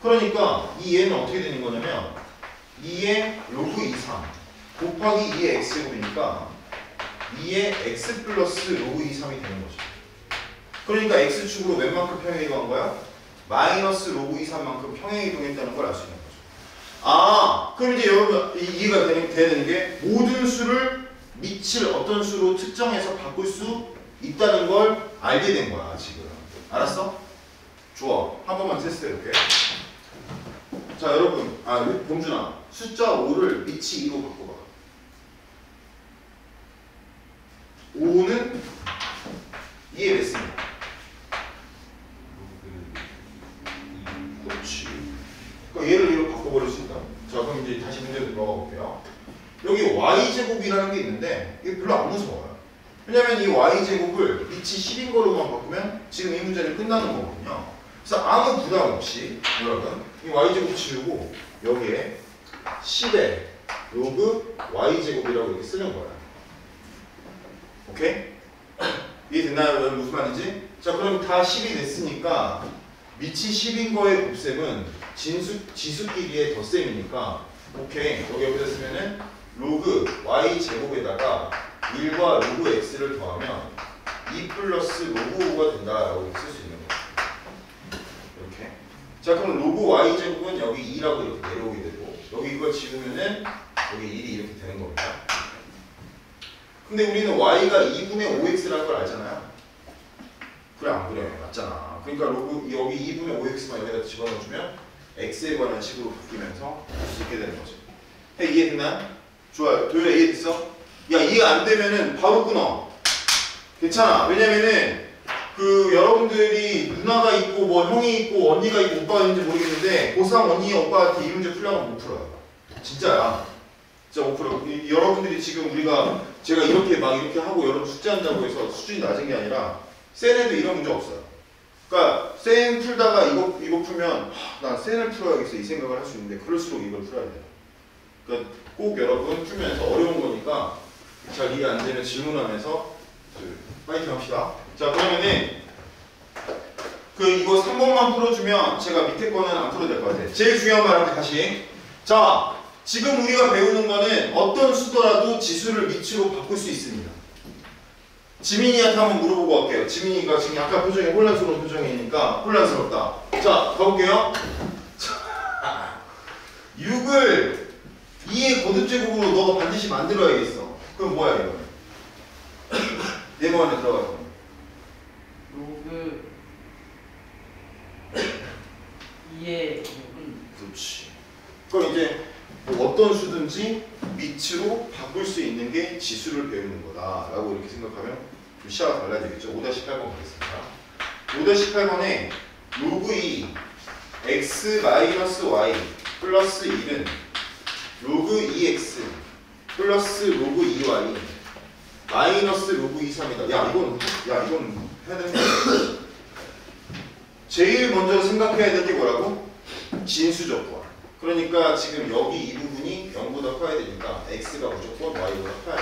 그러니까 이 얘는 어떻게 되는 거냐면 2의 로그 2, 3 곱하기 2의 x제곱이니까 2의 x 플러스 로그 2, 3이 되는 거죠. 그러니까 x축으로 웬만큼 평행이동한 거야? 마이너스 로그 2, 3만큼 평행이동했다는 걸 알 수 있는 거죠. 아, 그럼 이제 여러분 이해가 되는 게 모든 수를 밑을 어떤 수로 특정해서 바꿀 수 있다는 걸 알게 된 거야 지금. 알았어? 좋아. 한 번만 테스트해볼게. 자 여러분, 봉준아, 숫자 5를 밑이 2로 바꿔봐. 5는 2의 몇 승이야? 그렇지. 그러니까 얘를 2로 바꿔버릴 수 있다. 자 그럼 이제 다시 문제로 들어가 볼게요. 여기 y제곱이라는 게 있는데 이게 별로 안 무서워요. 왜냐면 이 y제곱을 밑이 10인 걸로만 바꾸면 지금 이 문제는 끝나는 거거든요. 그래서 아무 부담 없이 여러분 이 y제곱 지우고 여기에 10의 로그 y제곱이라고 이렇게 쓰는 거야. 오케이? 이해됐나요? 여러분 무슨 말인지? 자 그럼 다 10이 됐으니까 밑이 10인 거의 곱셈은 지수끼리의 덧셈이니까 오케이. 여기 여기다 쓰면은 로그 y제곱에다가 1과 로그 x를 더하면 2 플러스 로그 5가 된다라고 쓸 수 있는 거예요. 이렇게. 자 그럼 로그 y제곱은 여기 2라고 이렇게 내려오게 되고 여기 이걸 지우면은 여기 1이 이렇게 되는 겁니다. 근데 우리는 y가 2분의 5x라는 걸 알잖아요. 그래 안 그래? 맞잖아. 그러니까 로그 여기 2분의 5x만 여기다 집어넣어주면 x에 관한 식으로 바뀌면서 할 수 있게 되는 거죠. 이해됐나? 좋아요. 도윤아 이해됐어? 야 이해 안 되면은 바로 끊어. 괜찮아. 왜냐면은 그 여러분들이 누나가 있고 뭐 형이 있고 언니가 있고 오빠가 있는지 모르겠는데 고3 언니 오빠한테 이 문제 풀려면 못 풀어요. 진짜야. 진짜 못 풀어요. 여러분들이 지금 제가 이렇게 하고 여러분 숙제한다고 해서 수준이 낮은 게 아니라 센 애도 이런 문제 없어요. 그러니까 센 풀다가 이거 풀면 난 센을 풀어야겠어 이 생각을 할 수 있는데 그럴수록 이걸 풀어야 돼요. 그러니까 꼭 여러분 풀면서 어려운 거니까 잘 이해 안 되면 질문하면서 파이팅 합시다. 자 그러면은 이거 3번만 풀어주면 제가 밑에 거는 안 풀어도 될 것 같아요. 제일 중요한 말한테 다시. 자 지금 우리가 배우는 거는 어떤 수더라도 지수를 밑으로 바꿀 수 있습니다. 지민이한테 한번 물어보고 갈게요. 지민이가 지금 약간 표정이 혼란스러운 표정이니까 혼란스럽다. 자 가볼게요. 6을 2의 거듭제곱으로 너가 반드시 만들어야겠어. 그럼 뭐야 이거? 네모 안에 들어가요. 로그 2의 그렇지. 그럼 이제 뭐 어떤 수든지 밑으로 바꿀 수 있는 게 지수를 배우는 거다라고 이렇게 생각하면 좀 시야가 달라지겠죠. 5-8번 가겠습니다. 5-8번에 로그 2 x-y 플러스 1은 로그 2x 플러스 로그 2y 마이너스 로그 2,3이다. 이건 해야 되는 거야. 제일 먼저 생각해야 될 게 뭐라고? 진수적 부하. 그러니까 지금 여기 이 부분이 0보다 커야 되니까 x가 무조건 y보다 커야 돼.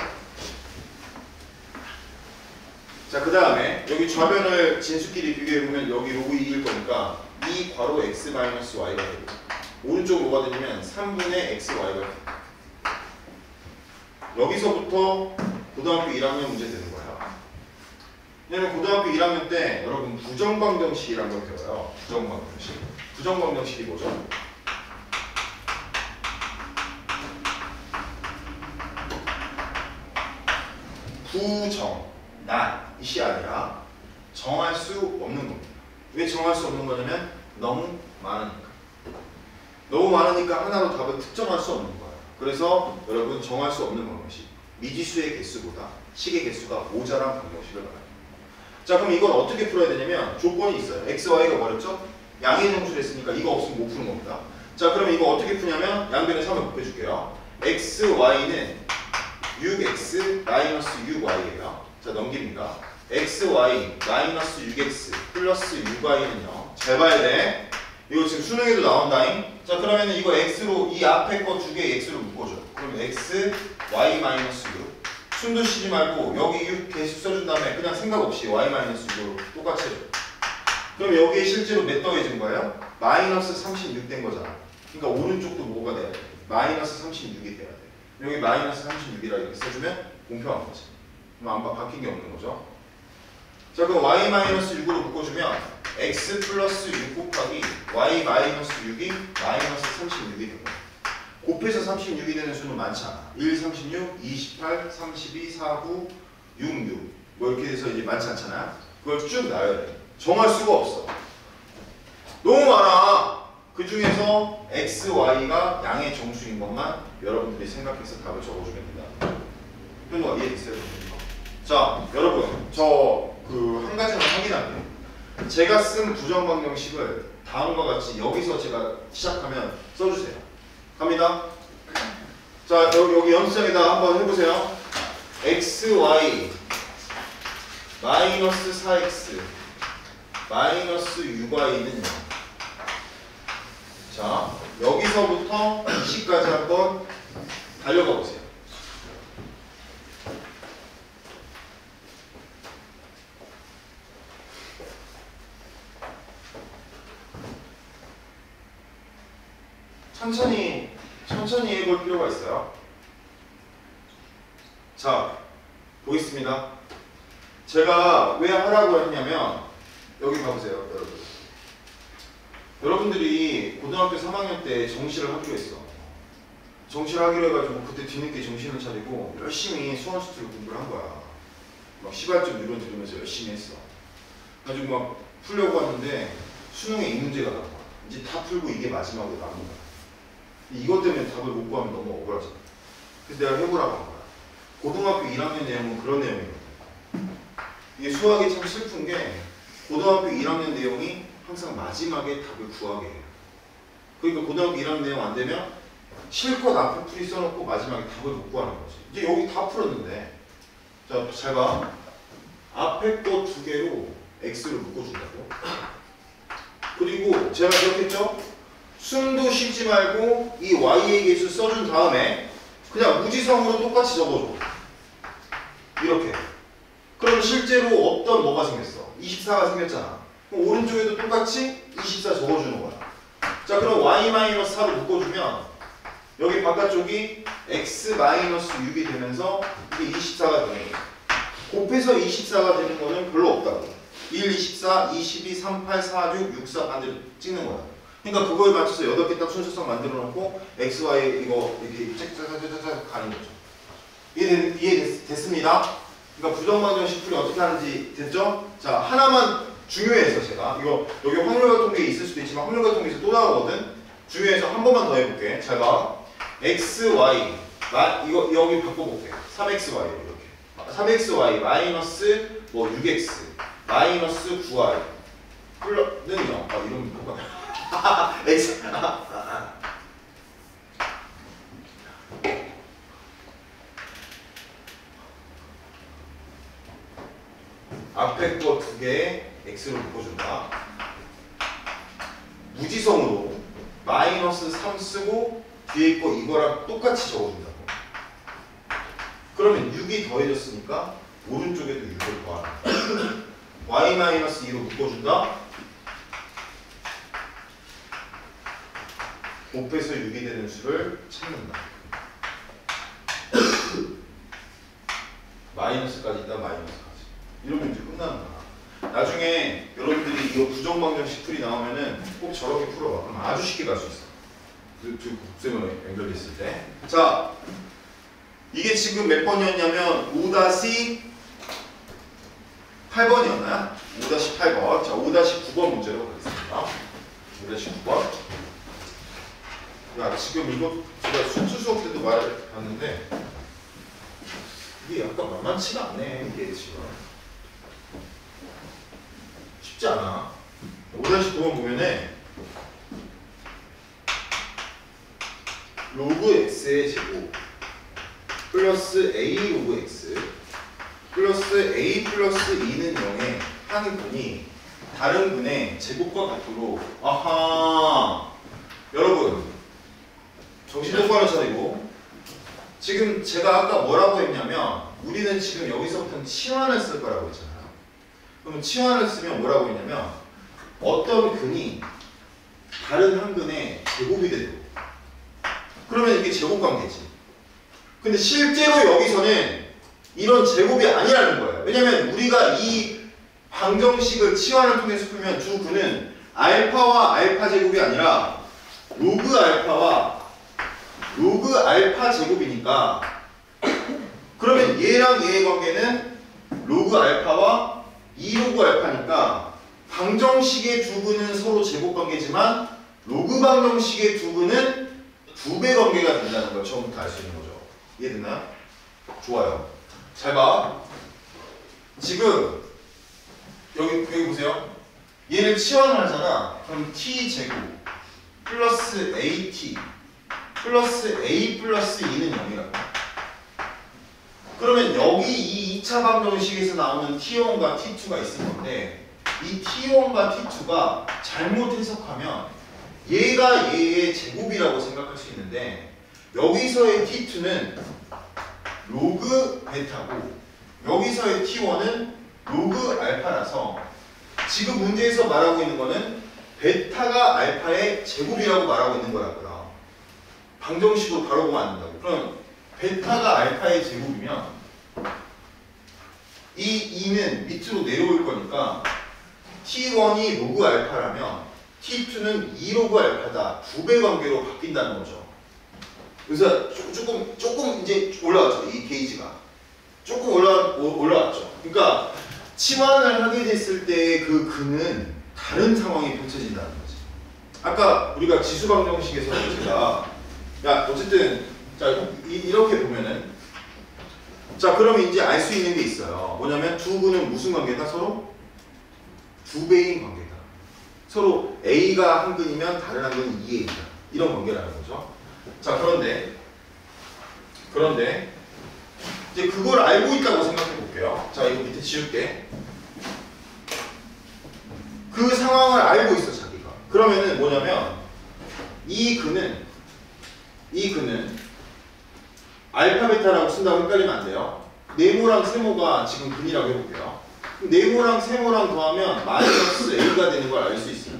자, 그 다음에 여기 좌변을 진수끼리 비교해보면 여기 로그 2일 거니까 이 괄호 x 마이너스 y가 되고 오른쪽 뭐가 되냐면 3분의 x y가 돼. 여기서부터 고등학교 1학년 문제 되는 거야. 왜냐면 고등학교 1학년 때 여러분 부정방정식이라는 걸 배워요. 부정방정식. 부정방정식이 뭐죠? 이시 아니라 정할 수 없는 겁니다. 왜 정할 수 없는 거냐면 너무 많으니까. 너무 많으니까 하나로 답을 특정할 수 없는 거예요. 그래서 여러분 정할 수 없는 방정식. 미지수의 개수보다 식의 개수가 모자란 방정식을 말합니다. 자 그럼 이걸 어떻게 풀어야 되냐면 조건이 있어요. x, y가 뭐였죠? 양의 정수를 했으니까 이거 없으면 못 푸는 겁니다. 자 그럼 이거 어떻게 푸냐면 양변에 3을 곱해줄게요. x, y는 6x 마이너스 6y예요. 자 넘깁니다. x, y 마이너스 6x 플러스 6y는요. 잘 봐야 돼. 이거 지금 수능에도 나온다잉. 자 그러면 이거 x로 이 앞에 거 두 개 x로 묶어줘. 그러면 x, y 마이너스 6 숨도 쉬지 말고 여기 6 개수 써준 다음에 그냥 생각 없이 y 마이너스 6으로 똑같이 해줘. 그럼 여기에 실제로 몇 더해진 거예요? 마이너스 36 된 거잖아. 그러니까 오른쪽도 뭐가 돼야 돼? 마이너스 36이 돼야 돼. 여기 마이너스 36이라 이렇게 써주면 공평한 거지. 그럼 안 바뀐 게 없는 거죠. 자, 그럼 y 마이너스 6으로 묶어주면 x 플러스 6 곱하기 y 마이너스 6이 마이너스 36이 된 거야. 곱해서 36이 되는 수는 많지 않아. 1, 36, 28, 32, 49, 66 뭐 이렇게 돼서 이제 많지 않잖아. 그걸 쭉 놔야 돼. 정할 수가 없어. 너무 많아. 그 중에서 x, y가 양의 정수인 것만 여러분들이 생각해서 답을 적어주면 된다. 현우가 이해됐어요? 자, 여러분 저 그 한 가지만 확인할게요. 제가 쓴 부정방정식을 다음과 같이 여기서 제가 시작하면 써주세요. 갑니다. 자, 여기 연습장에다 한번 해보세요. x, y 마이너스 4x 마이너스 6y는요. 자, 여기서부터 20까지 한번 달려가 보세요. 천천히 해볼 필요가 있어요. 자, 보겠습니다. 제가 왜 하라고 했냐면 여기 봐보세요, 여러분. 여러분들이 고등학교 3학년 때 정시를 하기로 했어. 정시를 하기로 해가지고 그때 뒤늦게 정신을 차리고 열심히 수원수투를 공부를 한 거야. 막 시발점 이론 들으면서 열심히 했어. 가지고 막 풀려고 하는데 수능에 이 문제가 나와. 이제 다 풀고 이게 마지막으로 남은 거야. 이것 때문에 답을 못 구하면 너무 억울하잖아. 그래서 내가 해보라고 한 거야. 고등학교 1학년 내용은 그런 내용이거든. 이게 수학이 참 슬픈 게 고등학교 1학년 내용이 항상 마지막에 답을 구하게 해요. 그러니까 고등학교 1학년 내용 안 되면 실컷 앞에 풀이 써놓고 마지막에 답을 못 구하는 거지. 이제 여기 다 풀었는데, 자, 잘 봐. 앞에 거 두 개로 x를 묶어준다고. 그리고 제가 기억했죠? 숨도 쉬지 말고 이 y의 개수 써준 다음에 그냥 무지성으로 똑같이 적어줘. 이렇게. 그럼 실제로 없던 뭐가 생겼어? 24가 생겼잖아. 그럼 오른쪽에도 똑같이 24 적어주는 거야. 자, 그럼 y-4를 묶어주면 여기 바깥쪽이 x-6이 되면서 이게 24가 되는 거야. 곱해서 24가 되는 거는 별로 없다고. 1, 24, 22, 38, 46, 64 반대로 찍는 거야. 그러니까 그거에 맞춰서 8개 딱 순서상 만들어 놓고 x, y 이거 이렇게 짝짝짝짝짝 가는 거죠. 이해됐습니다. 그러니까 부정방정식 풀이 어떻게 하는지 됐죠? 자, 하나만 중요해서 제가 이거 여기 확률과통계 있을 수도 있지만 확률과통계에서 또 나오거든. 중요해서 한 번만 더 해볼게. 잘 봐. x, y 이거 여기 바꿔볼게. 3xy 이렇게. 3xy 마이너스 뭐 6x 마이너스 9y 플러스는요. 아, 이러면 뭐가 x 앞에 거 두 개에 x로 묶어준다. 무지성으로 마이너스 3 쓰고 뒤에 거 이거랑 똑같이 적어준다고. 그러면 6이 더해졌으니까 오른쪽에도 6을 더하라. y-2로 묶어준다. 곱해서 6이 되는 수를 찾는다. 마이너스까지 있다, 마이너스까지. 이러면 이제 끝나는 거야. 나중에 여러분들이 이거 부정방정식 풀이 나오면은 꼭 저렇게 풀어봐. 그럼 아주 쉽게 갈 수 있어. 두 곱셈으로 연결됐을 때. 자, 이게 지금 몇 번이었냐면 5-8번이었나요? 5-8번. 자, 5-9번 문제로 가겠습니다. 5-9번. 야, 지금 이거 제가 순수 수업 때도 말했는데 이게 약간 만만치가 않네. 이게 지금 쉽지 않아. 5-9번 보면은 로그 x의 제곱 플러스 a 로그 x 플러스 a 플러스 2는 0의 한 분이 다른 분의 제곱과 같도록. 아하, 여러분 정신 똑바로 차리고. 지금 제가 아까 뭐라고 했냐면 우리는 지금 여기서부터는 치환을 쓸 거라고 했잖아요. 그러면 치환을 쓰면 뭐라고 했냐면 어떤 근이 다른 한근의 제곱이 되도록. 그러면 이게 제곱 관계지. 근데 실제로 여기서는 이런 제곱이 아니라는 거예요. 왜냐면 우리가 이 방정식을 치환을 통해서 풀면 두 근은 알파와 알파 제곱이 아니라 로그 알파와 로그 알파 제곱이니까, 그러면 얘랑 얘의 관계는 로그 알파와 2로그 알파니까 방정식의 두 근은 서로 제곱 관계지만 로그 방정식의 두 근은 두 배 관계가 된다는 걸 처음부터 알 수 있는 거죠. 이해됐나요? 좋아요. 잘 봐. 지금 여기 보세요. 얘를 치환을 하잖아. 그럼 t제곱 플러스 at 플러스 a 플러스 2는 0이라고. 그러면 여기 이 2차 방정식에서 나오는 t1과 t2가 있을 건데, 이 t1과 t2가 잘못 해석하면 얘가 얘의 제곱이라고 생각할 수 있는데, 여기서의 t2는 로그 베타고 여기서의 t1은 로그 알파라서 지금 문제에서 말하고 있는 거는 베타가 알파의 제곱이라고 말하고 있는 거라고요. 방정식으로 바로 보면 안 된다고. 그럼 베타가 알파의 제곱이면 이 2는 밑으로 내려올 거니까 t1이 로그 알파라면 t2는 2로그 알파다. 두 배 관계로 바뀐다는 거죠. 그래서 조금 이제 올라왔죠. 이 게이지가 조금 올라왔죠. 그러니까 치환을 하게 됐을 때 그 근은 다른 상황이 펼쳐진다는 거지. 아까 우리가 지수방정식에서 제가 어쨌든 자 이렇게 보면은, 자 그러면 이제 알 수 있는 게 있어요. 뭐냐면 두 근은 무슨 관계다? 서로 두 배인 관계다. 서로 A가 한 근이면 다른 한 근은 2A다. 이런 관계라는 거죠. 자 그런데 이제 그걸 알고 있다고 생각해 볼게요. 자 이거 밑에 지울게. 그 상황을 알고 있어 자기가. 그러면은 뭐냐면 이 근은 알파 베타라고 쓴다고 헷갈리면 안 돼요. 네모랑 세모가 지금 근이라고 해볼게요. 네모랑 세모랑 더하면 마이너스 A가 되는 걸 알 수 있어요.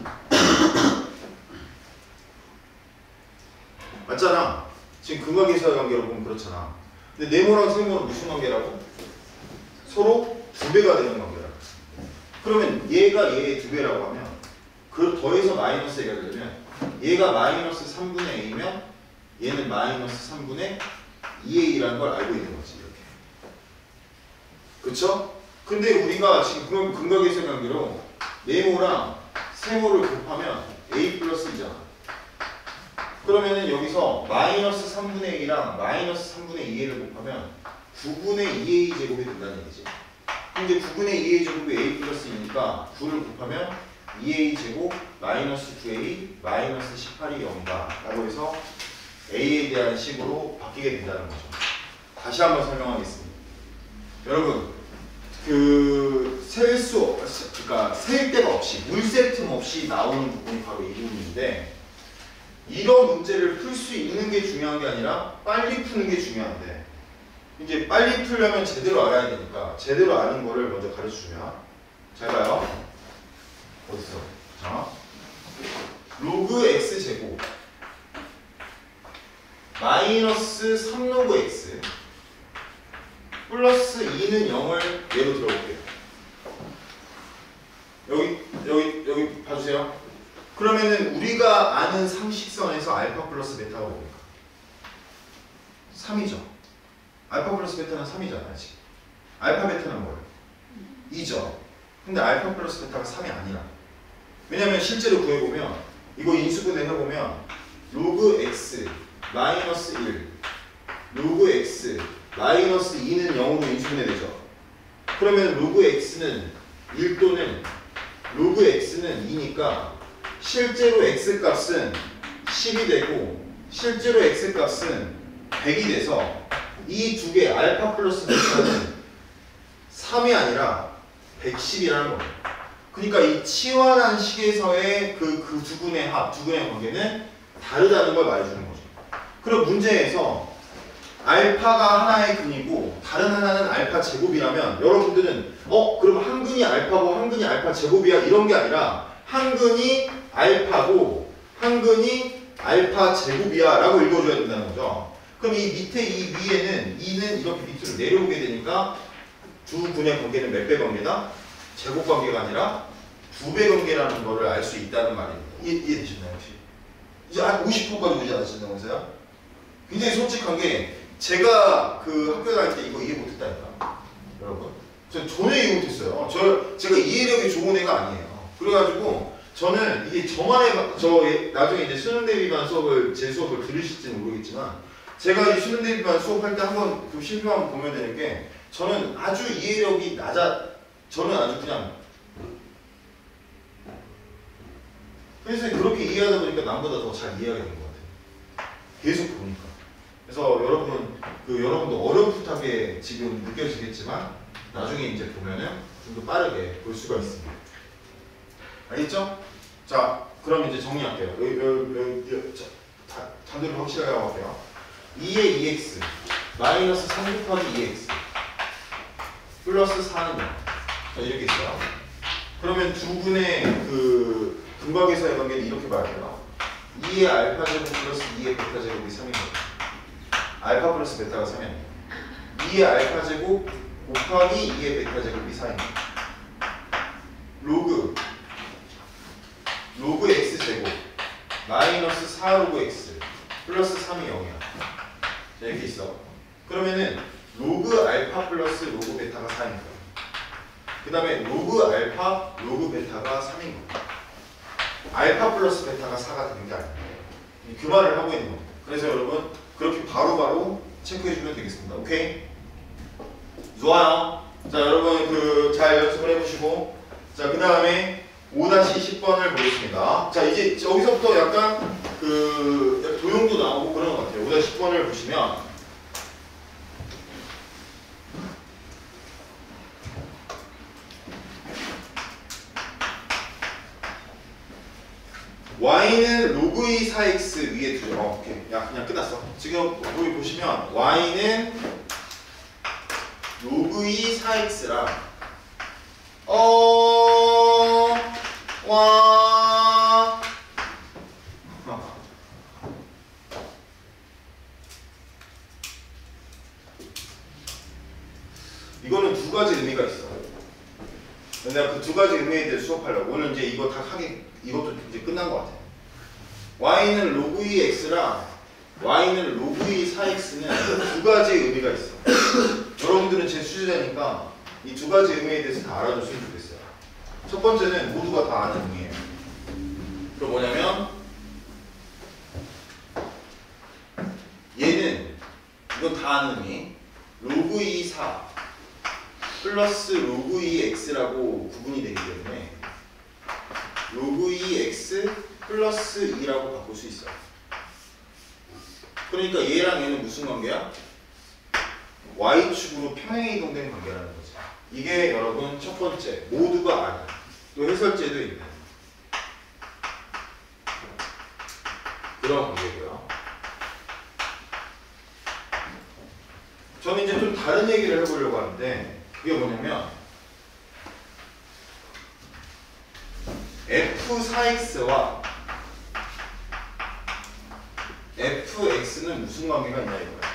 맞잖아. 지금 근각에서의 관계로 보면 그렇잖아. 근데 네모랑 세모는 무슨 관계라고? 서로 두 배가 되는 관계라고. 그러면 얘가 얘의 두 배라고 하면 그 더해서 마이너스 A가 되려면 얘가 마이너스 3분의 A면 얘는 마이너스 3분의 2A라는 걸 알고 있는 거지. 이렇게. 그쵸? 근데 우리가 지금 근각에서의 관계로 네모랑 세모를 곱하면 A 플러스 2잖아. 그러면은 여기서 마이너스 3분의 A랑 마이너스 3분의 2A를 곱하면 9분의 2A 제곱이 된다는 얘기지. 근데 9분의 2A 제곱이 A 플러스 2니까 9를 곱하면 2A 제곱 마이너스 9A 마이너스 18이 0이다 라고 해서 A에 대한 식으로 바뀌게 된다는 거죠. 다시 한번 설명하겠습니다. 여러분 그러니까 셀 데가 없이 물셀 틈 없이 나오는 부분이 바로 이 부분인데, 이런 문제를 풀 수 있는 게 중요한 게 아니라 빨리 푸는 게 중요한데, 이제 빨리 풀려면 제대로 알아야 되니까 제대로 아는 거를 먼저 가르쳐주면, 잘 봐요. 어딨어? 자, 로그 x 제곱 마이너스 3로그 x 플러스 2는 0을 예로 들어볼게요. 여기 봐주세요. 그러면은 우리가 아는 상식선에서 알파 플러스 베타가 뭡니까? 3이죠. 알파 플러스 베타는 3이잖아요 지금. 알파 베타는 뭐예요? 2죠. 근데 알파 플러스 베타가 3이 아니라. 왜냐면 실제로 구해보면 이거 인수분해 해보면 로그 x 마이너스 1 로그 x 마이너스 2는 0으로 인수분해 되죠. 그러면 로그 x는 1 또는 로그 x는 2니까 실제로 x 값은 10이 되고 실제로 x 값은 100이 돼서 이 두 개 알파 플러스 베타는 3이 아니라 110이라는 거예요. 그러니까 이 치환한 식에서의 그 두 근의 합, 두 근의 관계는 다르다는 걸 말해주는 거죠. 그럼 문제에서 알파가 하나의 근이고 다른 하나는 알파 제곱이라면 여러분들은 그럼 한 근이 알파고 한 근이 알파 제곱이야 이런 게 아니라 한 근이 알파고 한근이 알파 제곱이야 라고 읽어줘야 된다는 거죠. 그럼 이 밑에 이 위에는 2는 이렇게 밑으로 내려오게 되니까 두 분의 관계는 몇 배 관계다? 제곱 관계가 아니라 2배 관계라는 거를 알 수 있다는 말입니다. 이해되셨나요 혹시? 이제 한 50%까지 오지 않으셨나요? 굉장히 솔직한 게 제가 그 학교 다닐 때 이거 이해 못했다니까 여러분. 저 전혀 이해 못했어요. 제가 이해력이 좋은 애가 아니에요. 그래가지고 저는 이게 나중에 이제 수능 대비반 수업을 제 수업을 들으실지는 모르겠지만 제가 이 수능 대비반 수업할 때 한번 그 실표 한번 보면 되는 게 저는 아주 이해력이 저는 아주 그냥 그래서 그렇게 이해하다 보니까 남보다 더 잘 이해하게 된 것 같아요. 계속 보니까. 그래서 여러분도 어렴풋하게 지금 느껴지겠지만 나중에 이제 보면은 좀 더 빠르게 볼 수가 있습니다. 알겠죠? 자, 그럼 이제 정리할게요. 단도를 확실하게 하고 갈게요. 2의 2x 마이너스 3 곱하기 2x 플러스 4는 0. 자, 이렇게 있어요. 그러면 두 분의 그 근각에서의 관계는 이렇게 말해요. 2의 알파 제곱 플러스 2의 베타 제곱이 3인 거예요. 알파 플러스 베타가 3이야. 2의 알파 제곱 곱하기 2의 베타 제곱이 4인 거예요. 로그 x 제곱 마이너스 4 로그 x 플러스 3이 0이야. 자, 이렇게 있어. 그러면은 로그 알파 플러스 로그 베타가 4인 거야. 그 다음에 로그 알파 로그 베타가 3인 거야. 알파 플러스 베타가 4가 되는 게 아니에요. 그 말을 하고 있는 겁니다. 그래서 여러분 그렇게 바로바로 체크해 주면 되겠습니다. 오케이? 좋아요. 자, 여러분 잘 연습을 해보시고 자, 그 다음에 5-10번을 보겠습니다. 자, 이제 여기서부터 약간 도형도 나오고 그런 것 같아요. 5-10번을 보시면 y는 로그의 4x 위에 두죠. 오케이. 야, 그냥 끝났어. 지금 여기 보시면 y는 로그의 4x랑 이거는 두 가지 의미가 있어. 내가 그 두 가지 의미에 대해 수업하려고 오늘 이제 이것도 이제 끝난 것 같아. y는 로그의 x랑 y는 로그의 4x는 두 가지 의미가 있어. 여러분들은 제 수제자니까 이 두 가지 의미에 대해서 다 알아줬으면 좋겠어요. 첫 번째는 모두가 다 아는 의미예요. 그럼 뭐냐면 얘는 이건 다 아는 의미 로그의 4 플러스 로그의 x라고 구분이 되기 때문에 로그의 x 플러스 2라고 바꿀 수 있어요. 그러니까 얘랑 얘는 무슨 관계야? y축으로 평행 이동된 관계라는 거죠. 이게 여러분 첫 번째 모두가 아는 또 해설제도 있는 그런 관계고요. 저는 이제 좀 다른 얘기를 해보려고 하는데 그게 뭐냐면 f4x와 fx는 무슨 관계가 있냐 이거야.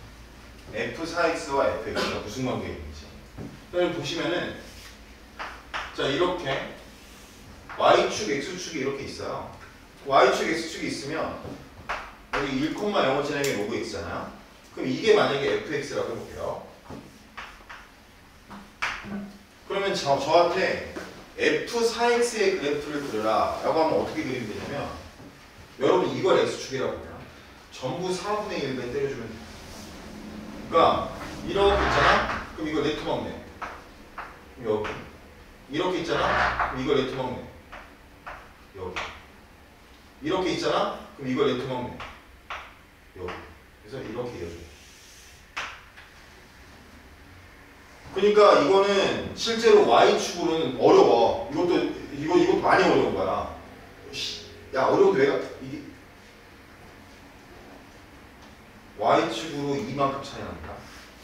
f4x와 fx가 무슨 관계가 있는지. 그럼 보시면은 자 이렇게 y축 x축이 이렇게 있어요. y축 x축이 있으면 여기 1,0을 지나면 로그 x잖아요. 그럼 이게 만약에 fx라고 해볼게요. 그러면 저한테 f4x의 그래프를 그려라 라고 하면 어떻게 그리면 되냐면 여러분 이걸 x축이라고 하면 전부 4분의 1배 때려주면 돼요. 그러니까 이렇게 있잖아? 그럼 이걸 네트 먹네. 여기 이렇게 있잖아? 그럼 이걸 네트 먹네. 여기 이렇게 있잖아? 그럼 이걸 네트 먹네. 여기 그래서 이렇게 이어줘요. 그러니까 이거는 실제로 y축으로는 어려워. 이것도 많이 어려운 거야. 야 어려운데 왜 이게 y축으로 이만큼 차이 납니다.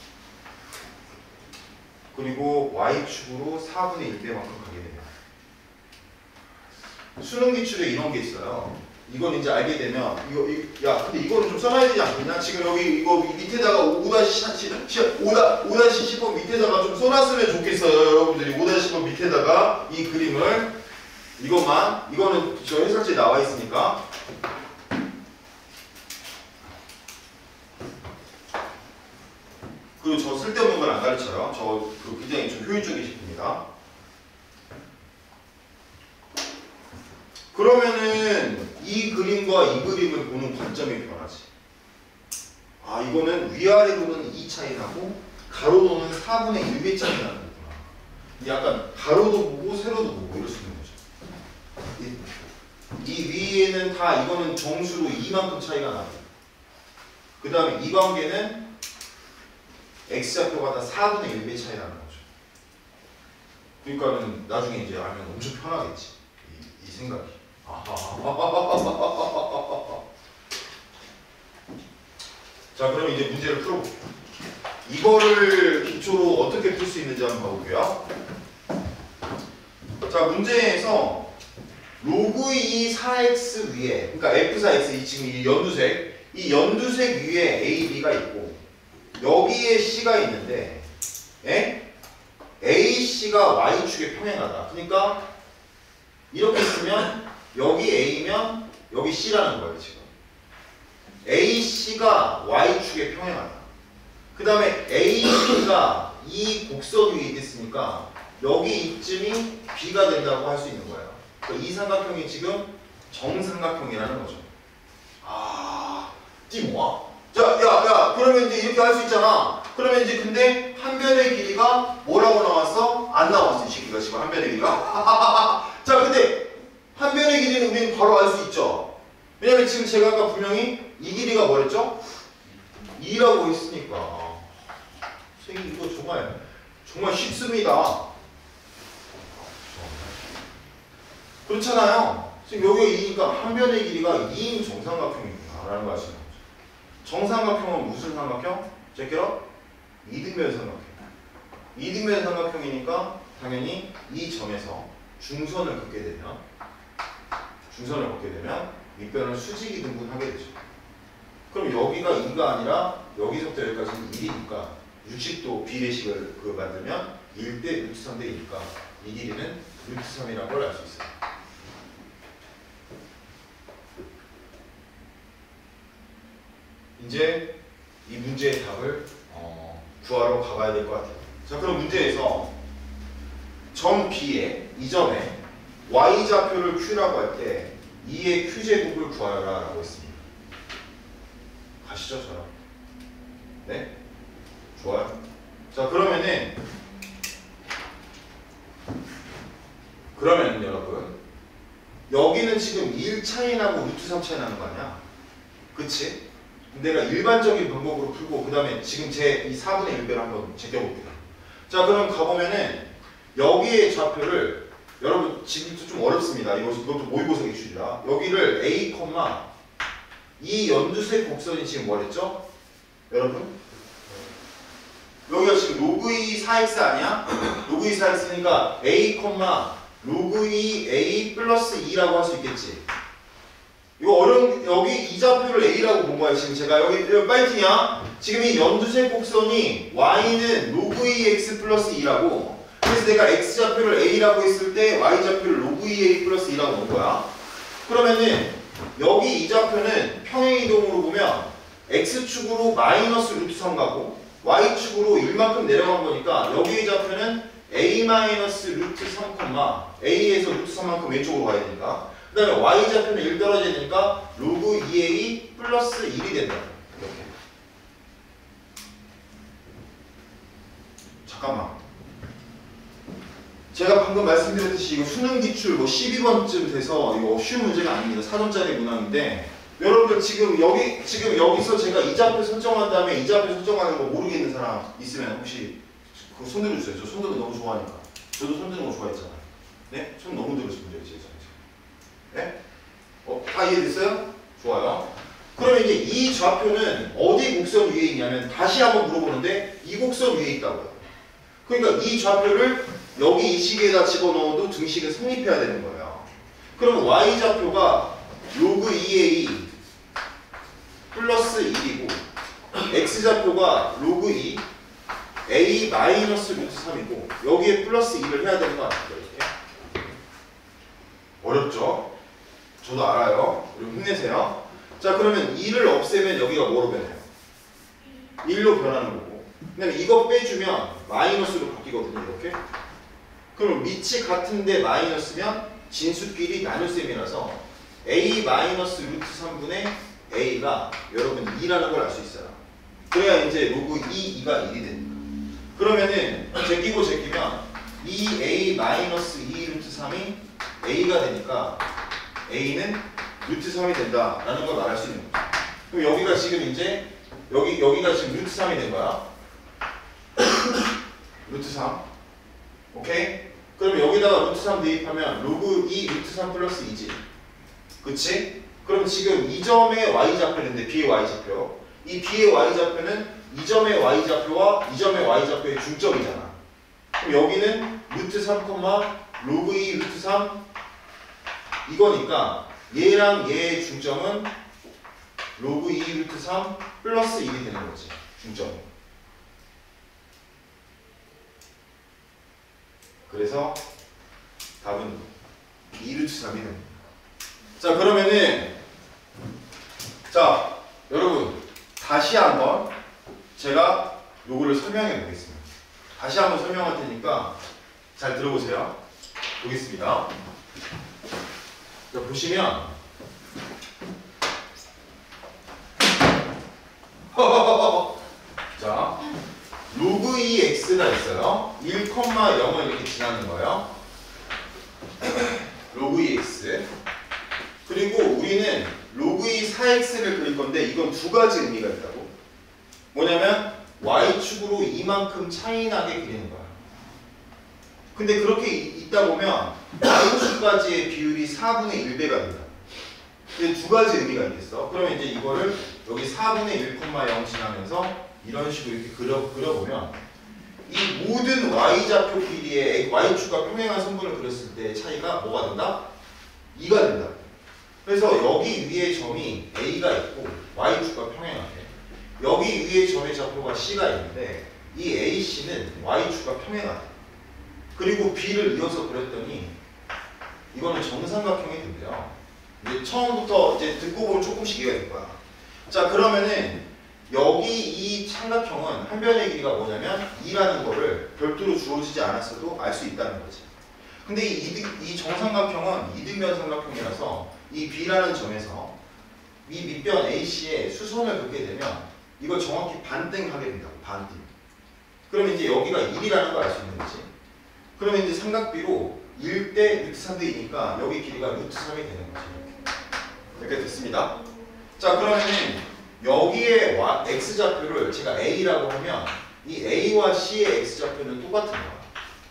그리고 y축으로 4분의 1배만큼 가게 됩니다. 수능 기출에 이런 게 있어요. 이건 이제 알게 되면 야 근데 이거는 좀 써놔야 되지 않겠냐? 지금 여기 이거 밑에다가 5-10번 밑에다가 좀 써놨으면 좋겠어요. 여러분들이 5-10번 밑에다가 이 그림을 이거는 저 해설지에 나와 있으니까 그리고 저 쓸데없는 걸 안 가르쳐요. 저 굉장히 좀 효율적이신 분이다. 그러면은 이 그림과 이 그림을 보는 관점이 변하지. 아 이거는 위아래로는 2 차이 나고 가로로는 4분의 1배 차이 나는 거구나. 약간 가로도 보고 세로도 보고 이럴 수 있는 거죠. 이 위에는 다 이거는 정수로 이만큼 차이가 나요. 그 다음에 이 관계는 x좌표가 다 4분의 1배 차이 나는 거죠. 그러니까는 나중에 이제 알면 엄청 편하겠지. 이 생각이. 자 그럼 이제 문제를 풀어볼게요. 이거를 기초로 어떻게 풀 수 있는지 한번 봐볼게요. 자 문제에서 로그 2 4x 위에 그러니까 f4x 지금 이 연두색 위에 a, b가 있고 여기에 c가 있는데 a, c가 y축에 평행하다. 그러니까 이렇게 쓰면 여기 a면 여기 c라는 거예요 지금. a, c가 y축에 평행하다. 그 다음에 a, b가 이 곡선 위에 있겠으니까 여기 이쯤이 b가 된다고 할 수 있는 거예요. 그러니까 이 삼각형이 지금 정삼각형이라는 거죠. 띠모아. 자, 야, 그러면 이제 이렇게 할 수 있잖아. 그러면 이제 근데 한 변의 길이가 뭐라고 나왔어? 안 나왔어, 이 새끼가 지금 한 변의 길이가. 자, 근데 한 변의 길이는 우리는 바로 알 수 있죠. 왜냐면 지금 제가 아까 분명히 이 길이가 뭐랬죠? 2라고 했으니까. 선생님 이거 정말 쉽습니다. 그렇잖아요. 지금 여기가 2니까 한 변의 길이가 2인 정삼각형이구나 라는 거 아시는 거죠. 정삼각형은 무슨 삼각형? 제껴라? 이등변 삼각형. 이등변 삼각형이니까 당연히 이 점에서 중선을 걷게 되면 밑변을 수직이 등분하게 되죠. 그럼 여기가 2가 아니라 여기서부터 여기까지는 1이니까 60도 비례식을 만들면 1대 루트 3대 2니까 이 길이는 루트 3이라는 걸 알 수 있어요. 이제 이 문제의 답을 구하러 가봐야 될 것 같아요. 자, 그럼 문제에서 점 B에 이 점에 y좌표를 Q라고 할 때 2의 Q제곱을 구하라 라고 했습니다. 가시죠, 저랑. 네? 좋아요. 자, 그러면은 여러분 여기는 지금 1 차이 나고 루트 3 차이 나는 거 아니야? 그치? 내가 일반적인 방법으로 풀고 그 다음에 지금 제 이 4분의 1배를 한번 제껴볼게요. 자 그럼 가보면은 여기의 좌표를 여러분 지금도 좀 어렵습니다. 이것도 모의고사 기출이라 여기를 A, 이 연두색 곡선이 지금 뭐랬죠? 여러분? 여기가 지금 로그 2 4x 아니야? 로그 2 4x니까 A, 로그 2 A 플러스 2라고 할 수 있겠지. 이거 여기 이 좌표를 A라고 본 거야. 지금 제가 여기 파이팅이야. 지금 이 연두색 곡선이 Y는 로그 2x 플러스 2라고. 그래서 내가 X좌표를 A라고 했을 때 Y좌표를 로그 2A 플러스 2라고 본 거야. 그러면은 여기 이 좌표는 평행이동으로 보면 X축으로 마이너스 루트 3 가고 Y축으로 1만큼 내려간 거니까 여기의 좌표는 A 마이너스 루트 3, A에서 루트 3만큼 왼쪽으로 가야 되니까 그 다음에 Y좌표는 1 떨어져야 되니까 로그 2A 플러스 1이 된다. 이렇게. 잠깐만. 제가 방금 말씀드렸듯이 이거 수능 기출 12번쯤 돼서 이거 쉬운 문제가 아닙니다. 4점짜리 문항인데 여러분들 지금 여기서 제가 이 좌표 설정한 다음에 이 좌표 설정하는 거 모르겠는 사람 있으면 혹시 그거 손 들어주세요. 저 손 드는 거 너무 좋아하니까. 저도 손 드는 거 좋아했잖아요. 네? 손 너무 들으시면 돼요. 네? 다 이해됐어요? 좋아요. 그러면 이제 이 좌표는 어디 곡선 위에 있냐면 다시 한번 물어보는데 이 곡선 위에 있다고요. 그러니까 이 좌표를 여기 이 시계에다 집어넣어도 등식은 성립해야 되는 거예요. 그러면 Y좌표가 로그 2a 플러스 1이고 x좌표가 로그 2 a 마이너스 루트 3이고 여기에 플러스 2를 해야 되는 거 아닙니까? 이렇게 어렵죠? 저도 알아요. 그리고 힘내세요. 자, 그러면 2를 없애면 여기가 뭐로 변해요? 1로 변하는 거고. 그다음에 이거 빼주면 마이너스로 바뀌거든요. 이렇게. 그럼 밑이 같은데 마이너스면 진수끼리 나눗셈이라서 a 마이너스 루트 3분의 a가 여러분 2라는 걸 알 수 있어요. 그래야 이제 로그 2가 1이 됩니다. 그러면은 제끼고 제끼면 2a 마이너스 2 루트 3이 a가 되니까 a는 루트 3이 된다라는 걸 말할 수 있는 거죠. 그럼 여기가 지금 이제 여기가 지금 루트 3이 된 거야. 루트 3. 오케이? 그럼 여기다가 루트 3 대입하면 로그 2 루트 3 플러스 2지. 그치? 그럼 지금 이 점의 y좌표인데 b의 y좌표. 이 b의 y좌표는 이 점의 y좌표와 이 점의 y좌표의 중점이잖아. 그럼 여기는 루트 3, 로그 2 루트 3 이거니까 얘랑 얘의 중점은 로그 2 루트 3 플러스 1이 되는 거지. 중점이. 그래서 답은 2 루트 3이 됩니다. 자, 그러면은 자, 여러분 다시 한번 제가 요거를 설명해 보겠습니다. 다시 한번 설명할 테니까 잘 들어보세요. 보겠습니다. 자, 보시면 자, 로그 2x가 있어요. 1,0을 이렇게 지나는 거예요. 로그 2x. 그리고 우리는 로그 2 4x를 그릴 건데 이건 두 가지 의미가 있다고. 뭐냐면 y축으로 이만큼 차이 나게 그리는 거야. 근데 그렇게 있다 보면 y축까지의 비율이 4분의 1배가 된다. 근데 두 가지 의미가 있겠어. 그러면 이제 이거를 여기 4분의 1,0 지나면서 이런 식으로 이렇게 그려보면 이 모든 y좌표 길이의 y축과 평행한 선분을 그렸을 때 차이가 뭐가 된다? 2가 된다. 그래서 여기 위에 점이 a가 있고 y축과 평행하게 여기 위에 점의 좌표가 c가 있는데 이 ac는 y축과 평행하다. 그리고 b를 이어서 그렸더니 이거는 정삼각형이 된대요. 이제 처음부터 이제 듣고 보면 조금씩 이해가 될 거야. 자, 그러면은 여기 이 삼각형은 한 변의 길이가 뭐냐면 2라는 거를 별도로 주어지지 않았어도 알 수 있다는 거지. 근데 이 정삼각형은 이등변 삼각형이라서 이 b라는 점에서 이 밑변 AC에 수선을 긋게 되면 이걸 정확히 반땡하게 된다고. 반띵. 그러면 이제 여기가 1이라는 걸 알 수 있는 거지. 그러면 이제 삼각비로 1대 루트 3대 2니까 여기 길이가 루트 3이 되는 거지. 이렇게 됐습니다. 자, 그러면은 여기에 x좌표를 제가 a라고 하면 이 a와 c의 x좌표는 똑같은 거야.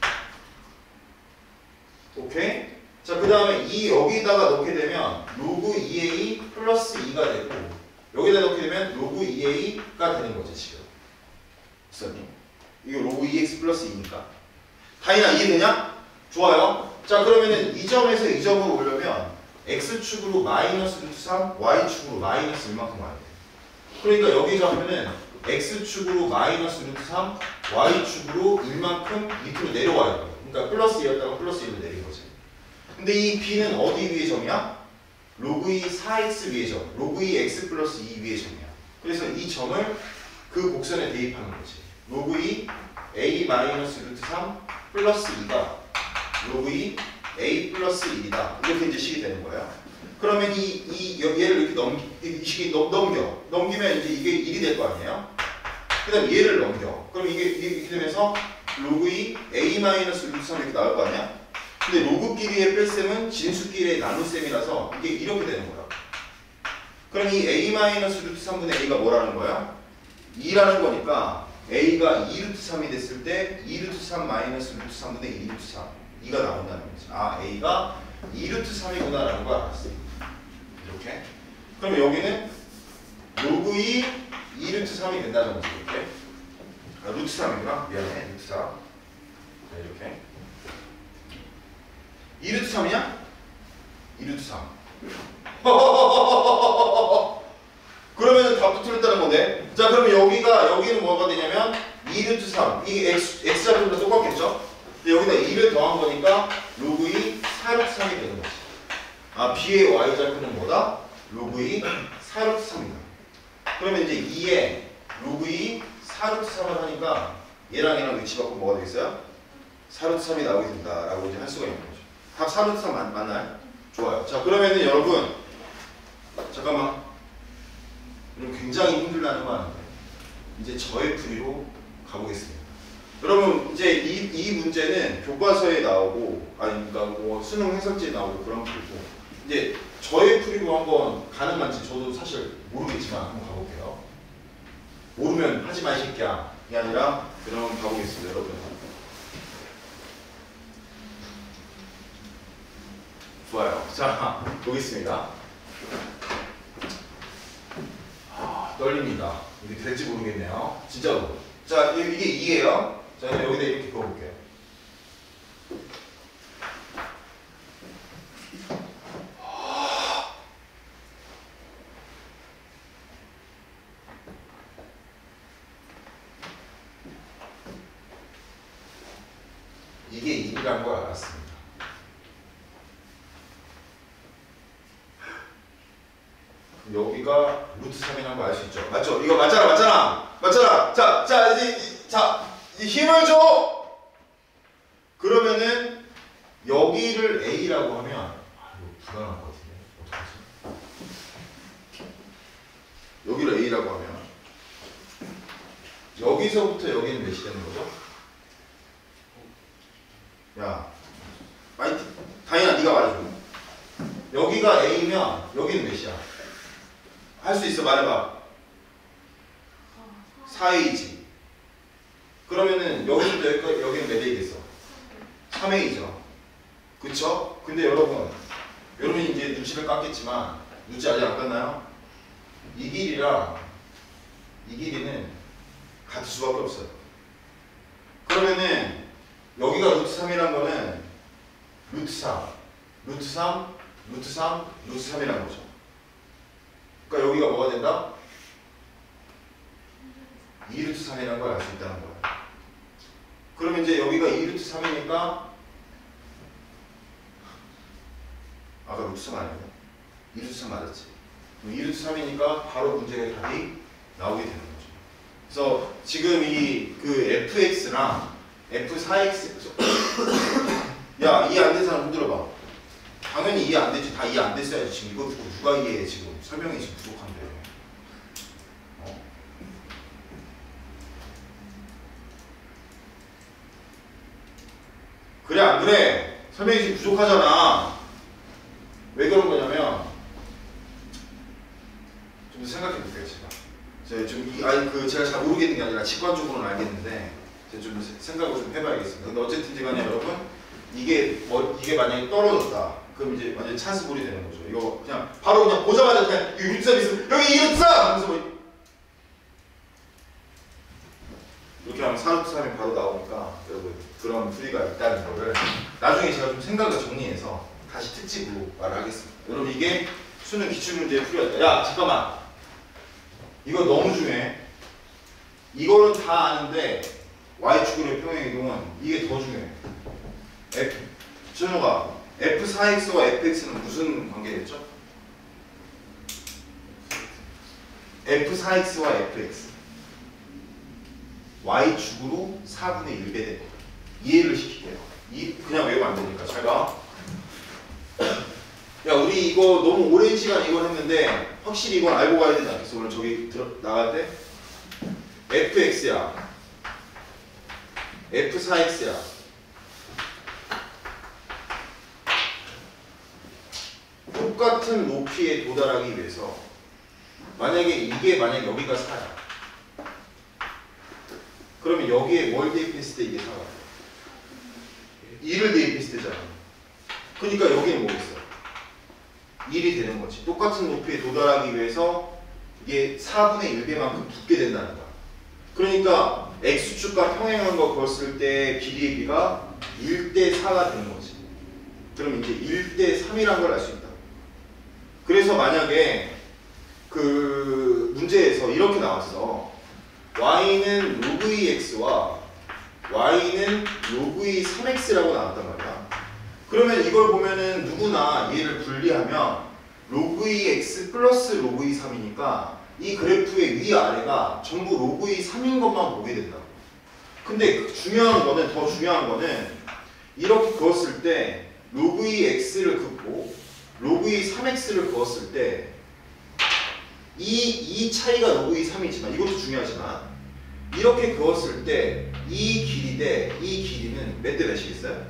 오케이? 자, 그 다음에 이 여기다가 넣게 되면 로그 2a 플러스 2가 되고 여기다 넣게 되면 로그 2a가 되는 거지 지금. 목사님, 이거 로그 2x 플러스 2니까. 다이나 이해되냐? 좋아요. 자, 그러면은 이 점에서 이 점으로 오려면 x축으로 마이너스 루트 3, y축으로 마이너스 1만큼 와야 돼. 그러니까 여기 좌표는 x축으로 마이너스 루트 3, y축으로 1만큼 밑으로 내려와야 돼. 그러니까 플러스 2였다가 플러스 1로 내린 거지. 근데 이 b는 어디 위의 점이야? 로그 2 4x 위의 점. 로그 2 x 플러스 2 위의 점이야. 그래서 이 점을 그 곡선에 대입하는 거지. 로그 2 a 마이너스 루트 3 플러스 2가 로그 2 a 플러스 1이다. 이렇게 이제 식이 되는 거예요. 그러면 얘를 이렇게 이 식이 넘기면 이제 이게 1이 될 거 아니에요? 그 다음 얘를 넘겨. 그럼 이게 이렇게 되면서 로그 2 a 마이너스 루트 3 이렇게 나올 거 아니야? 근데 로그끼리의 뺄셈은 진수끼리의 나눗셈이라서 이게 이렇게 되는 거야. 그럼 이 a 마이너스 루트 3분의 a가 뭐라는 거야? 2라는 거니까 a가 2 루트 3이 됐을 때 2 루트 3 마이너스 루트 3분의 2 루트 3 2가 나온다는 거지. 아, a가 2 루트 3이구나 라는 걸 알았어. 이렇게. 그럼 여기는 로그 2 루트 3이 된다는 거지. 이렇게. 아, 루트 3이구나. 미안해. 루트 3. 네, 이렇게. 2 루트 3이냐? 2 루트 3. 그러면 답도 틀렸다는 건데. 자, 그러면 여기는 뭐가 되냐면 2루트 3. 이게 x 좌표보다 똑같겠죠? 근데 여기다 2를 더한 거니까 로그 2 4루트 3이 되는 거지. 아, b의 y 좌표는 뭐다? 로그 2 4루트 3이다. 그러면 이제 2에 로그 2 4루트 3을 하니까 얘랑 위치 바꾸면 뭐가 되겠어요? 4루트 3이 나오게 된다라고 이제 할 수가 있는 거죠. 답 4루트 3 맞나요? 좋아요. 자, 그러면은 여러분 잠깐만. 굉장히 힘들다는 거 아는데 이제 저의 풀이로 가보겠습니다. 여러분 이제 이 문제는 교과서에 나오고 아니 그러니까 뭐 수능 해설지에 나오고 그런 풀이고 이제 저의 풀이로 한번 가능한지 저도 사실 모르겠지만 한번 가볼게요. 모르면 하지 마 이 새끼야 이게 아니라 그럼 가보겠습니다. 여러분 좋아요. 자 보겠습니다. 떨립니다. 이게 될지 모르겠네요. 진짜로. 자, 이게 2예요. 자, 여기다 이렇게 그어볼게요. 이게 1이란 걸 알았습니다. 여기가 루트 3이라는 거 알 수 있죠? 맞죠? 이거 맞잖아. 자, 힘을 줘! 그러면은 여기를 A라고 하면 이거 불안할 것 같은데 어떡하지? 여기를 A라고 하면 여기서부터 여기는 몇이 되는 거죠? 야, 다인아 네가 말해줘. 여기가 A면 여기는 몇이야? 할 수 있어. 말해봐. 4A지. 그러면은 여기부터 여기까지 여기는 몇 A겠어? 3A죠. 그쵸? 근데 여러분이 이제 눈치를 깠겠지만 눈치 아직 안 깠나요? 이 길이랑 이 길이는 같을 수밖에 없어요. 그러면은 여기가 루트 3이란 거는 루트 3, 루트 3, 루트 3, 루트 3이란 거죠. 그러니까 여기가 뭐가 된다? 2루트 3이라는 걸 알 수 있다는 거야. 그러면 이제 여기가 2루트 3이니까 아까 루트 3 아니야? 2루트 3 맞았지? 2루트 3이니까 바로 문제의 답이 나오게 되는 거죠. 그래서 지금 그 fx랑 f4x 야, 이해 안 된 사람 흔들어봐. 당연히 이해 안 되지. 다 이해 안 됐어야지. 지금 이거 듣고 누가 이해해. 지금 설명이 지금 부족한데. 그래 안 그래? 설명이 지금 부족하잖아. 왜 그런 거냐면 좀 더 생각해 볼게요. 제가 잘 모르겠는 게 아니라 직관적으로는 알겠는데 제가 좀 생각을 좀 해봐야겠습니다. 근데 어쨌든 간에 여러분 이게 만약에 떨어졌다. 그럼 이제 완전 찬스볼이 되는 거죠. 이거 그냥 바로 그냥 보자마자 그냥 이 루트3 있으면 여기 2루트3! 하면서 뭐 이렇게 하면 4루트 3이 바로 나오니까 여러분 그런 풀이가 있다는 거를 나중에 제가 좀 생각을 정리해서 다시 특집으로 말하겠습니다. 여러분 이게 수능 기출문제의 풀이였다. 야 잠깐만 이거 너무 중요해. 이거는 다 아는데 Y축으로의 평행이동은 이게 더 중요해. 준호가 F4X와 FX는 무슨 관계겠죠? F4X와 FX Y축으로 4분의 1배 되는 거예요. 이해를 시킬게요. 그냥 외우면 안 되니까 잘 봐. 야 우리 이거 너무 오랜 시간 이걸 했는데 확실히 이건 알고 가야 되지 않겠어? 오늘 저기 나갈 때 FX야 F4X야 똑같은 높이에 도달하기 위해서 만약에 여기가 4야 그러면 여기에 뭘 대입했을 때 이게 4가 돼? 2를 대입했을 때잖아. 그러니까 여기는 뭐겠어? 1이 되는 거지. 똑같은 높이에 도달하기 위해서 이게 4분의 1배만큼 붙게 된다는 거야. 그러니까 X축과 평행한 거 그었을 때 길이의 비가 1대 4가 되는 거지. 그럼 이제 1대 3이란 걸 알 수 있다. 그래서 만약에 그 문제에서 이렇게 나왔어. y는 로그 2x와 y는 로그 2 3x라고 나왔단 말이야. 그러면 이걸 보면은 누구나 얘를 분리하면 로그 2x 플러스 로그 2 3이니까 이 그래프의 위아래가 전부 로그 2 3인 것만 보게 된다고. 근데 중요한 거는, 더 중요한 거는 이렇게 그었을 때 로그 2x를 긋고 로그 2 3x를 그었을 때 이 차이가 로그 2 3이지만 이것도 중요하지만 이렇게 그었을 때 이 길이 대 이 길이는 몇 대 몇이겠어요?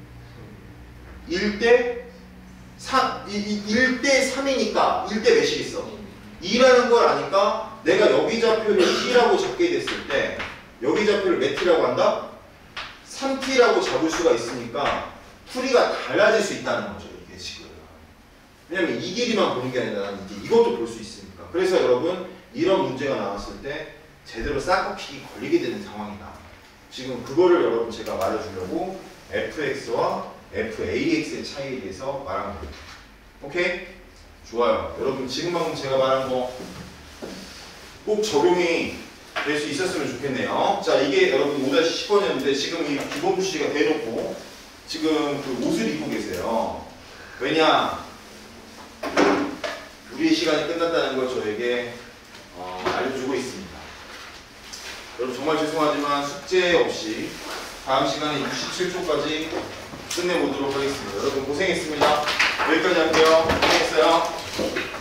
1대 3, 1대 3이니까 1대 몇이겠어? 2라는 걸 아니까 내가 여기 좌표를 t라고 잡게 됐을 때 여기 좌표를 몇 t라고 한다? 3t라고 잡을 수가 있으니까 풀이가 달라질 수 있다는 거죠. 이게 지금. 왜냐면 이 길이만 보는 게 아니라 나는 이것도 볼 수 있으니까. 그래서 여러분 이런 문제가 나왔을 때 제대로 싹둑이 걸리게 되는 상황이다. 지금 그거를 여러분 제가 말해주려고 fx와 fax의 차이에 대해서 말한 거예요. 오케이? 좋아요. 여러분 지금 방금 제가 말한 거 꼭 적용이 될 수 있었으면 좋겠네요. 자, 이게 여러분 5-10번이었는데 지금 이 기본 표시가 대놓고 지금 그 옷을 입고 계세요. 왜냐? 우리의 시간이 끝났다는 걸 저에게 알려주고 있습니다. 여러분 정말 죄송하지만 숙제 없이 다음 시간에 67초까지 끝내보도록 하겠습니다. 여러분 고생했습니다. 여기까지 할게요. 고생했어요.